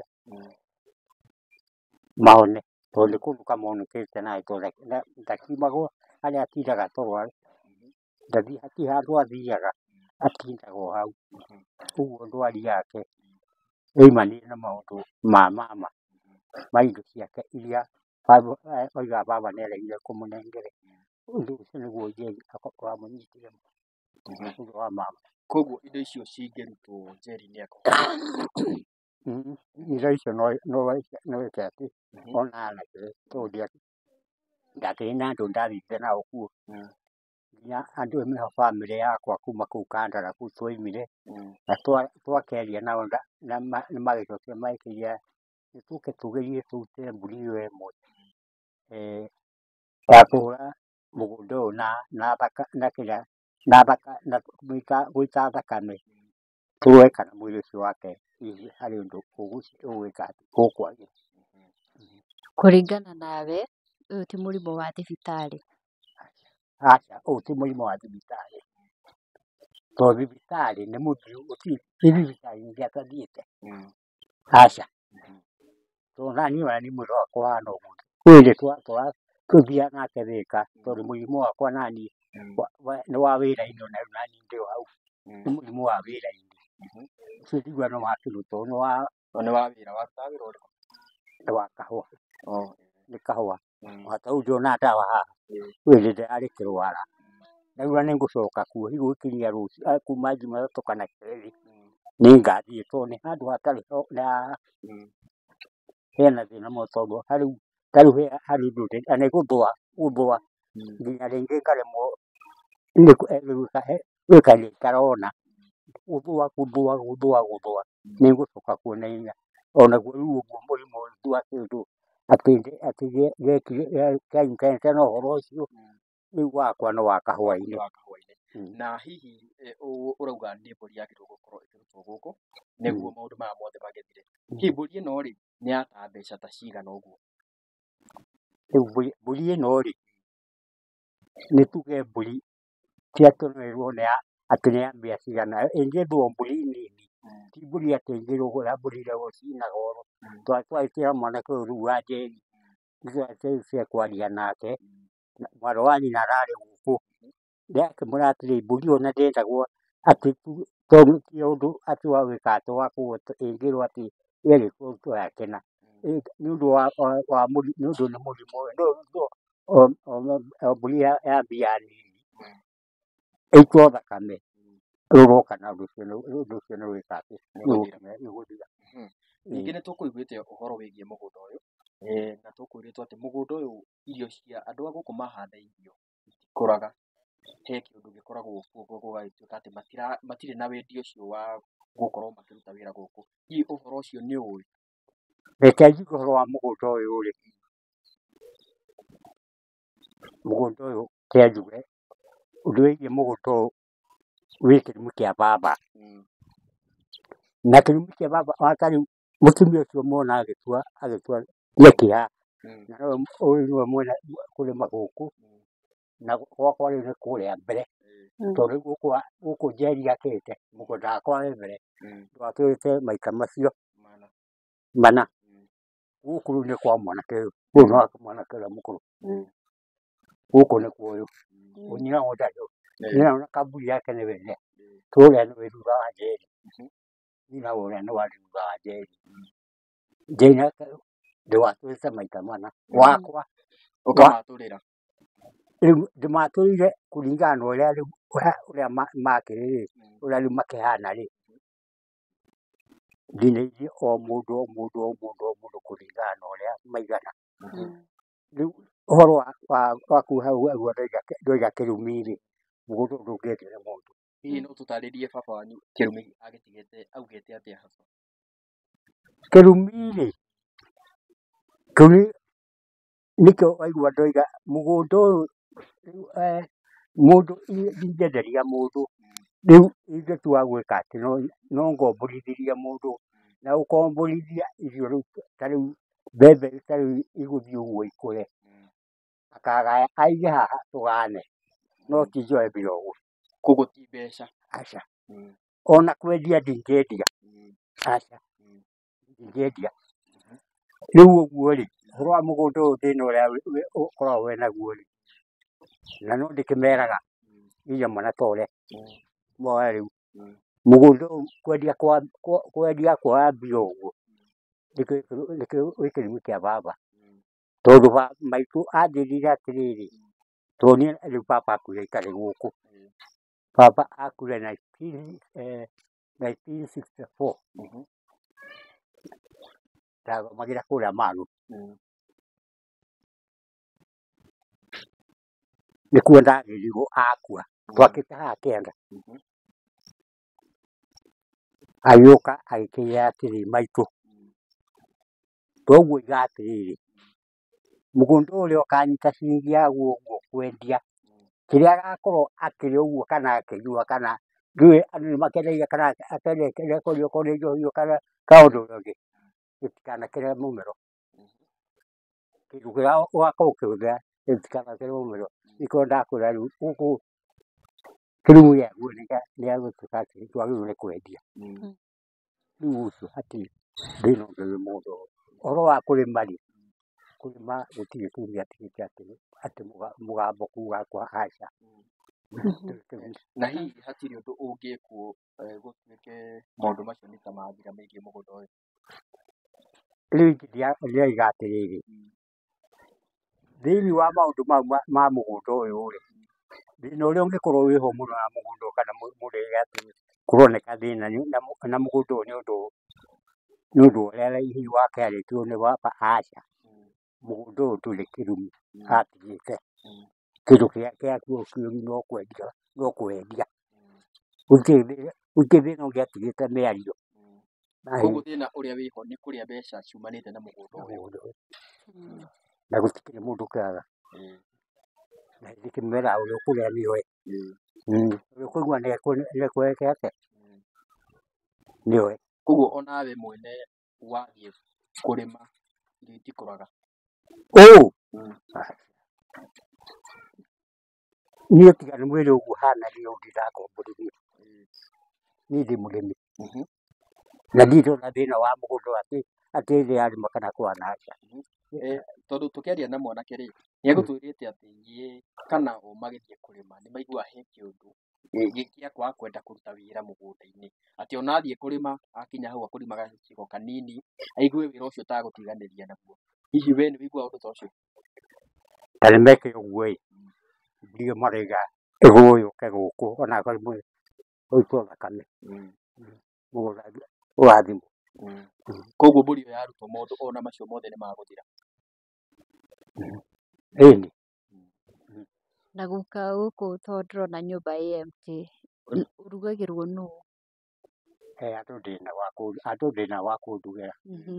mahone. Tondũ nĩ kũnũka monũkĩte naĩ tondũ ndakiumagwo harĩa atindaga toro, hatirĩ handũ athiaga atindaga o hau. Ũguo ndwari yake yoimanire na maũndũ ma mama ma indo ciake iria oigaga baba nĩaregire kũmũnengere. Ũndũ ũcio nĩguo njeri wamũnyitire ũndũ wa mama. Koguo indo icio cingĩrutwo njeri nĩekũhona? Indo icio no wĩke atĩ ona anake tondũ ndakĩrĩ na andũ ndathiĩte nao kuo. Nginya andũ a bamĩrĩ yakwa kuma kũu Kandara kũu twaumire na twakeria nao nĩmagĩcokire magĩkĩnjĩra nĩtũke tũgerie tũrute mbũri ĩyo ĩmwe ya kũhũra mũgũnda ũyũ na gũita thakame tũrore kana mwĩrĩ ũcio wake hihi harĩ ũndũ ũgwĩka atĩ ũkwagĩra. Kũringana nawe ũyũ ti mũrimũ wa thibitarĩ? Aca, ũyũ ti mũrimũ wa thibitarĩ. Tondũ thibitarĩ nĩ mũthiu, nĩ thibitarĩ ingĩ atathiĩte. Aca, tondũ naniĩ ona niĩ mwĩrĩ wakwa ũhana ũguo. Kwĩ hĩndĩ tũthiaga nake Thĩka tondũ mũrimũ wakwa naniĩ nĩ wa wĩra-inĩ ona rĩu naniĩ ndĩ o hau. Nĩ mũrimũ wa wĩra-inĩ. Ũcio ndiguaga no wakĩruta nĩ wa wĩra. Warutaga wĩra ũrĩkũ? Nĩ wa kahũa. Nĩ kahũa. O ta rĩu ndĩrona ndawa haha, kwĩ hĩndĩ ndĩrarĩ kĩrwara ndaigua nĩngũcoka kuo igũgĩkinyia rũciũ kuma Jumatatũ kana Kerĩ nĩngathiĩ tondũ nĩ handũ hatarĩ hena thĩna mũno. Tondũ ta rĩu harĩ ũndũ nĩ gũthũa gũthũa nginya rĩngĩ ngaremwo gwĩka itarona. Gũthũa gũthũa gũthũa gũthũa nĩngũcoka kuo na ihenya. Onaguo rĩu ũguo mũrimũ ũyũ ti wa kĩndũ atĩ kĩanyukanĩte na ũhoro ũcio, rĩu wakwa nĩ wa kahũa-inĩ. Na hihi ũrauga nĩ mbũri yagĩrĩirwo gũkorwo ĩkĩrutwo gũkũ nĩguo maũndũ maya mothe magĩthire. Hihi mbũri ĩno rĩ nĩ ya ta mbeca ta cigana ũguo? Rĩu mbũri ĩno rĩ nĩ tuge mbũri ti atĩ no nĩ ya mbia cigana, ĩngĩendwo mbũri nini ti mbũri atĩ ĩngĩgũra mbũri irĩa ciina goro. Twagĩtĩra mwanake ũyũ rĩu wa njeri nĩtwagĩtũire kwaria nake, mwarĩ wa nyina ararĩ gũkũ, ndĩrakĩmwĩra atĩrĩ mbũri ĩyo ona ndĩendagwo atĩ tondũ ti ũndũ atĩ wa gwĩka atĩ wa kũgũra ĩngĩrwo atĩ yerĩtwo ĩrutwo yakena. Nĩ ũndũ nĩ mũrimũ o mbũri ya mbia nini ĩitwo thakame rũroka na ũndũ ũcio nĩ gwĩka atĩ nĩ gũthira. Ningĩ nĩ tũkũiguĩte ũhoro wĩgiĩ mũgũnda ũyũ na tũkwĩrĩtwo atĩ mũgũnda ũyũ irio cia andũ a gũkũ mahanda irio itikũraga. he kĩũndũ gĩkoragwo kuo gũgagĩtuĩka atĩ matira matirĩ na wendi ũcio wa gũkorwo makĩruta wĩra gũkũ. Hihi ũhoro ũcio nĩ ũĩ? Reke njuge ũhoro wa mũgũnda ũyũ rĩ, mũgũnda ũyũ ke njuge ũndũ wĩgiĩ mũgũnda ũyũ wĩ kĩrumi kĩa baba. Na kĩrumi kĩa baba ta rĩu mũtumia ũcio mwona agĩtua agĩtua nyeki haha, na ũyũ nĩwe mwene kũrĩma gũkũ, na gwakwa rĩu nĩ kũrĩa mbere, tondũ rĩu gũkũ gũkũ Njeri akĩte mũgũnda wakwa wĩ mbere, ndwakĩte maita macio mana. Gũkũ rĩu nĩ kwa mwanake ũyũ, ũyũ nĩ mwanake ũrĩa mũkũrũ, gũkũ nĩkuo ũyũ, nyina wao ndarĩ ho, nyina wao na kambuni yake nĩ wene, tũrĩa nĩwe thutha wa Njeri, nyina ũrĩa nĩ wa thutha wa Njeri. Njeri nake ndĩwatũrĩte maita mana, wakwa ũkamatũrĩra. Rĩu ndĩmatũrĩire kũringana na ũrĩa rĩu ũrĩa makĩrĩ rĩ, ũrĩa rĩu makĩhana rĩ, ndinĩirie o mũndũ o mũndũ o mũndũ o mũndũ kũringana na ũrĩa maigana. Rĩu ũhoro waku hau ũguo ndoiga kĩrumi rĩ, mũgũnda ũyũ ndũngĩendio nĩ mũndũ. Hihi no tũtarĩrie baba wanyu kĩrumi agĩtigĩte augĩte atĩa hasa? Kĩrumi rĩ, kĩrumi nĩkĩo waigua ndoiga mũgũnda ũyũ mũndũ ingĩenderia mũndũ, rĩu ingĩtua gwĩka atĩ no ngomborithĩrie mũndũ, na gũkomborithia irio rĩu ta rĩu mbembe ta rĩu igũthiĩ ũguo ikũre, akagaya aige haha tũgayane, no ti njoe mbia ũguo. Koguo ti mbeca? Aca. Ona kwendia ndingĩendia, aca ndingĩendia. Rĩu ũguo rĩ, ũhoro wa mũgũnda ũyũ thĩna ũrĩa ũkoragwo wĩ naguo rĩ, na no ndĩkĩmeraga nginya manatore moya rĩu, mũgũnda ũyũ kwendia kwa kwendia kuoya mbia ũguo nĩkĩo wĩ kĩrumi kĩa baba, tondũ maitũ anjĩrire atĩrĩrĩ, tondũ niĩ rĩu baba akuire itarĩ gũkũ, baba akuire nineteen sixty four, ndathomagĩra kũrĩa Magu. Nĩkuo ndagerirwo akua, twakĩte haha kĩanda, agĩũka agĩkĩĩra atĩrĩrĩ, maitũ tũgũiga atĩrĩrĩ, mũgũnda ũrĩa ũkanyita ciringi ya ũguo kwendia, kĩrĩa agakorwo akĩrĩa ũguo kana akĩnyua kana ndiũĩ andũ nĩ makendagia kana akendagia kĩrĩa kũrĩa okorwo nĩ njohi kana ũndũ ũrĩa ũngĩ, gĩtikanakĩre mũmero. Kĩndũ kĩrĩa ũgakorwo ũkĩhũthĩra gĩtikanakĩre mũmero. Nĩkĩo ndakwĩra rĩu gũkũ kĩrumi gĩaguo nĩ gĩgũtuĩka atĩ nĩtwagĩrĩirwo nĩ kwendia. Rĩu ũcio hatirĩ thĩna ũngĩ wĩ mũgũnda ũyũ. Ũhoro wa kũrĩma rĩ, kũrĩma gũtirĩ kĩrumi gĩatigĩte atĩ mũgambo kuuga kwa aca. Na hihi hatirĩ ũndũ ũngĩkwo gũtuĩke maũndũ macio nĩ ta mathira megiĩ mũgũnda ũyũ? Rĩu ndĩroiga atĩrĩrĩ, thĩinĩ wa maũndũ mau ma mũgũnda ũyũ rĩ, thĩna ũrĩa ũngĩkorwo wĩho mũno na mũgũnda ũyũ kana mũndũ auge atĩ kũroneka thĩna na mũgũnda ũyũ nĩ ũndũ nĩ ũndũ ũrĩa hihi wakĩarĩtwo nĩ baba, aca. Mũgũnda ũyũ ndũrĩ kĩrumi atigĩte, kĩndũ kĩrĩa gĩakuo kĩũru no kwendia no kwendia, gũtirĩ thĩna ũngĩ atigĩte mĩario. Koguo thĩna ũrĩa wĩho nĩ kũrĩa mbeca ciumanĩte na mũgũnda ũyũ, na gũtikĩrĩ mũndũ ũkĩaga, na ndĩkĩmera ũrĩa ũkũrĩa nĩoĩ, ũrĩa ũkũigua nĩ ekwĩte atĩa nĩoĩ. Koguo onawe mwene wathiĩ kũrĩma irio itikũraga? Ũũ niĩ tiga nĩ mwĩrĩ ũguo hana niĩ ũngĩ ndakomborithia, niĩ ndĩ mũrĩmi na ndirĩ ndona thĩna wa mũgũnda atĩ atĩ ndĩrarĩma kana kũhana aca. Tondũ tũkĩaria na mwanake rĩ, nĩ egũtwĩrĩte atĩ ye kana o magĩthiĩ kũrĩma nĩ maiguaga he kĩũndũ gĩa kwenda kũruta wĩra mũgũnda-inĩ, atĩ ona athiĩ kũrĩma akinya hau akũrĩma gacigo kanini aigue wĩra ũcio tagũtiganĩria naguo. Hihi we nĩ ũiguaga ũndũ ta ũcio? Ta nĩ meke ũguo ĩ, ndirĩ maroiga ĩgũrũ yũke gũkũ ona gũitwo thakame mũgũnda ũrathimwo. Koguo mbũri ĩyo yarutwo maũndũ ona macio mothe nĩ magũthira? Ĩni Na guka gũkũ tondũ ndĩrona nyũmba ĩ empty, ũrugagĩrwo nũ? He andũ ndĩna wa kũ- andũ ndĩna wa kũndugĩra. Mhm.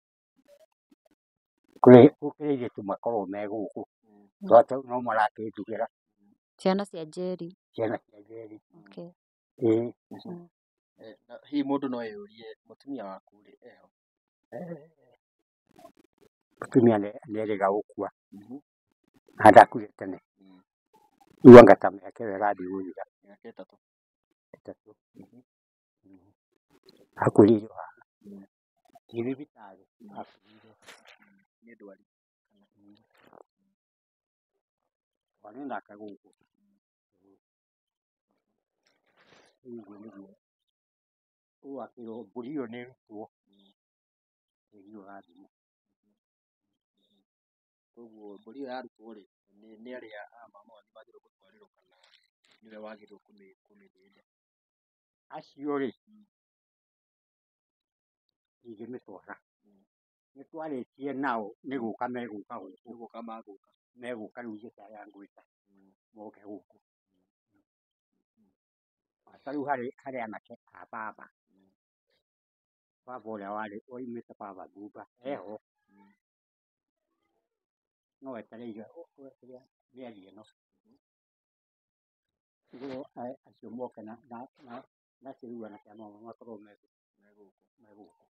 Kũrĩ gũkĩrĩ airĩtu makoragwo me gũkũ, tondũ no marakĩndugĩra Ciana cia Njeri. ciana cia Njeri. Okay. Ĩĩ. Mm. Eh, na hihi mũndũ no eyũrie mũtumia waku rĩ eho? Mũtumia nĩ nĩerĩga gũkua Mhm. na ndakuire tene. Mm. Rĩu anga ta mĩaka ĩyo ĩrathiĩ gũthira Mĩaka ĩtatũ. ĩtatũ. Mhm. Mm. Akuĩrĩire o haha, Mm. ti thibitarĩ, akuĩrĩire. Nĩ ndwari. Mwana nake gũkũ. Rĩu ũguo nĩguo gwakĩrwo mbũri ĩyo nĩ ĩrutwo tĩri ũrathimwo. Koguo mbũri ĩyo yarutwo rĩ, nĩ nĩ arĩa a mama wanyu magĩrĩirwo gũtwarĩrwo kana nĩwe wagĩrĩirwo kũmĩ- kũmĩthĩnja? Acio rĩ, ndingĩmĩtwara. Nĩ twarĩtie nao nĩ gũka megũka gũkũ, Nĩ gũka magũka. megũka rĩu ingĩcaya ngwĩta moke gũkũ. Ta rĩu harĩ harĩ anake a baba, baba ũrĩa warĩ oimĩte baba thutha eho, no etereire kĩrĩa mĩeri ĩno nĩguo acio moke na na na na kĩrua na kĩa mama makorwo me gũkũ me gũkũ.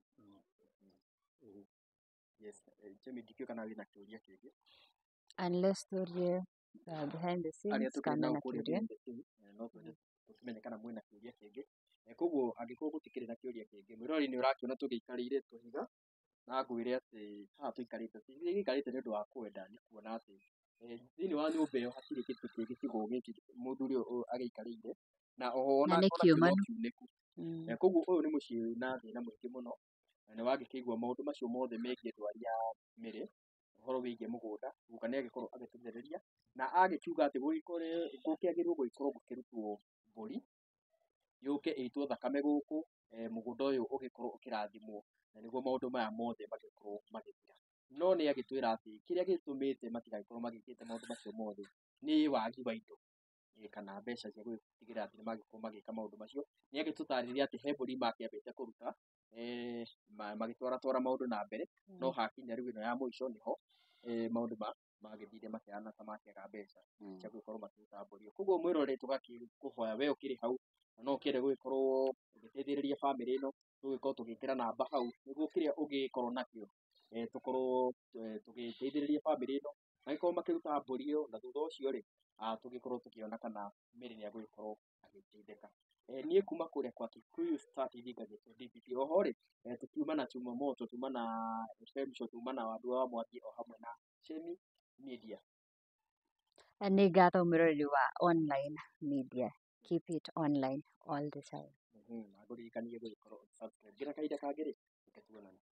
Yes, eh, Jimmy ndikiuga kana wĩna kĩũria kĩngĩ. Unless tũrie uh, behind the Arĩa scenes tũkĩrĩ kana nao na kũrĩa kĩũria. behind the scenes, eh, no twende tũkĩmenye kana mwĩna kĩũria kĩngĩ. Eh, koguo angĩkorwo gũtikĩrĩ na kĩũria kĩngĩ, mwĩrori nĩ ũrakĩona tũgĩikarĩire tũhiga na ngwĩre atĩ haha tũikarĩte tũikarĩte nĩ ũndũ wa kwenda, nĩ kuona atĩ eh, thĩinĩ wa nyũmba ĩyo hatirĩ gĩtĩ kĩ gĩcigo gĩkĩ mũthuri ũyũ agĩikarĩire, na oho Na ona nĩ onakĩo no kĩũmanu. kiunĩku. Mm. Eh, koguo ũyũ nĩ mũciĩ wĩna thĩna mũingĩ mũno, na nĩ wangĩkĩigua maũndũ macio mothe megiĩ ndwari ya mĩrĩ, ũhoro wĩgiĩ mũgũnda, guka nĩ agĩkorwo agĩtũthereria, na agĩkiuga atĩ gũgĩkore gũkĩagĩrĩirwo gũgĩkorwo gũkĩrutwo mbũri yũke ĩitwo thakame gũkũ, eh, mũgũnda ũyũ ũgĩkorwo ũkĩrathimwo, na nĩguo maũndũ maya mothe magĩkorwo magĩthira. No nĩ agĩtwĩra atĩ kĩrĩa gĩtũmĩte matigagĩkorwo magĩkĩte maũndũ macio mothe nĩ wagi wa indo, eh, kana mbeca cia gũtigĩrĩra atĩ nĩ magĩkorwo magĩka maũndũ macio. Nĩ agĩtũtarĩria atĩ he mbũri makĩambĩte kũruta, eh, ma- magĩtwara twara maũndũ na mbere, no hakinya rĩu ĩno ya mũico nĩho eh, maũndũ ma magĩthire makĩhana ta makĩaga mbeca cia gũgĩkorwo makĩruta mbũri ĩyo. Koguo mwĩrore tũgakĩkũhoya we ũkĩrĩ hau, na no ũkĩende gũgĩkorwo ũgĩteithĩrĩria bamĩrĩ ĩno, tũgĩkorwo tũgĩkĩra namba hau, nĩguo kĩrĩa ũngĩkorwo nakĩo eh, tũkorwo eh, tũgĩteithĩrĩria bamĩrĩ ĩno, magĩkorwo makĩruta mbũri ĩyo, na thutha ũcio rĩ, ah, tũgĩkorwo tũkĩona kana Mary nĩ agũgĩkorwo agĩteithĩka. Eh, niĩ kuma kũrĩa kwa Kikuyu Star T V ngagĩtwo D P P. Oho rĩ, eh, tukiuma na Chuma Moto, tuuma na F M Show, tuuma na Wandũ wa Mwangi o hamwe na Chemi Media. Nĩ ngatho mwĩroreri wa online media. Keep it online all the time. Mhm, na ngũririkanie gũgĩkorwo ũgĩ subscribe. Nginya kahinda kangĩ rĩ, reke tuonane.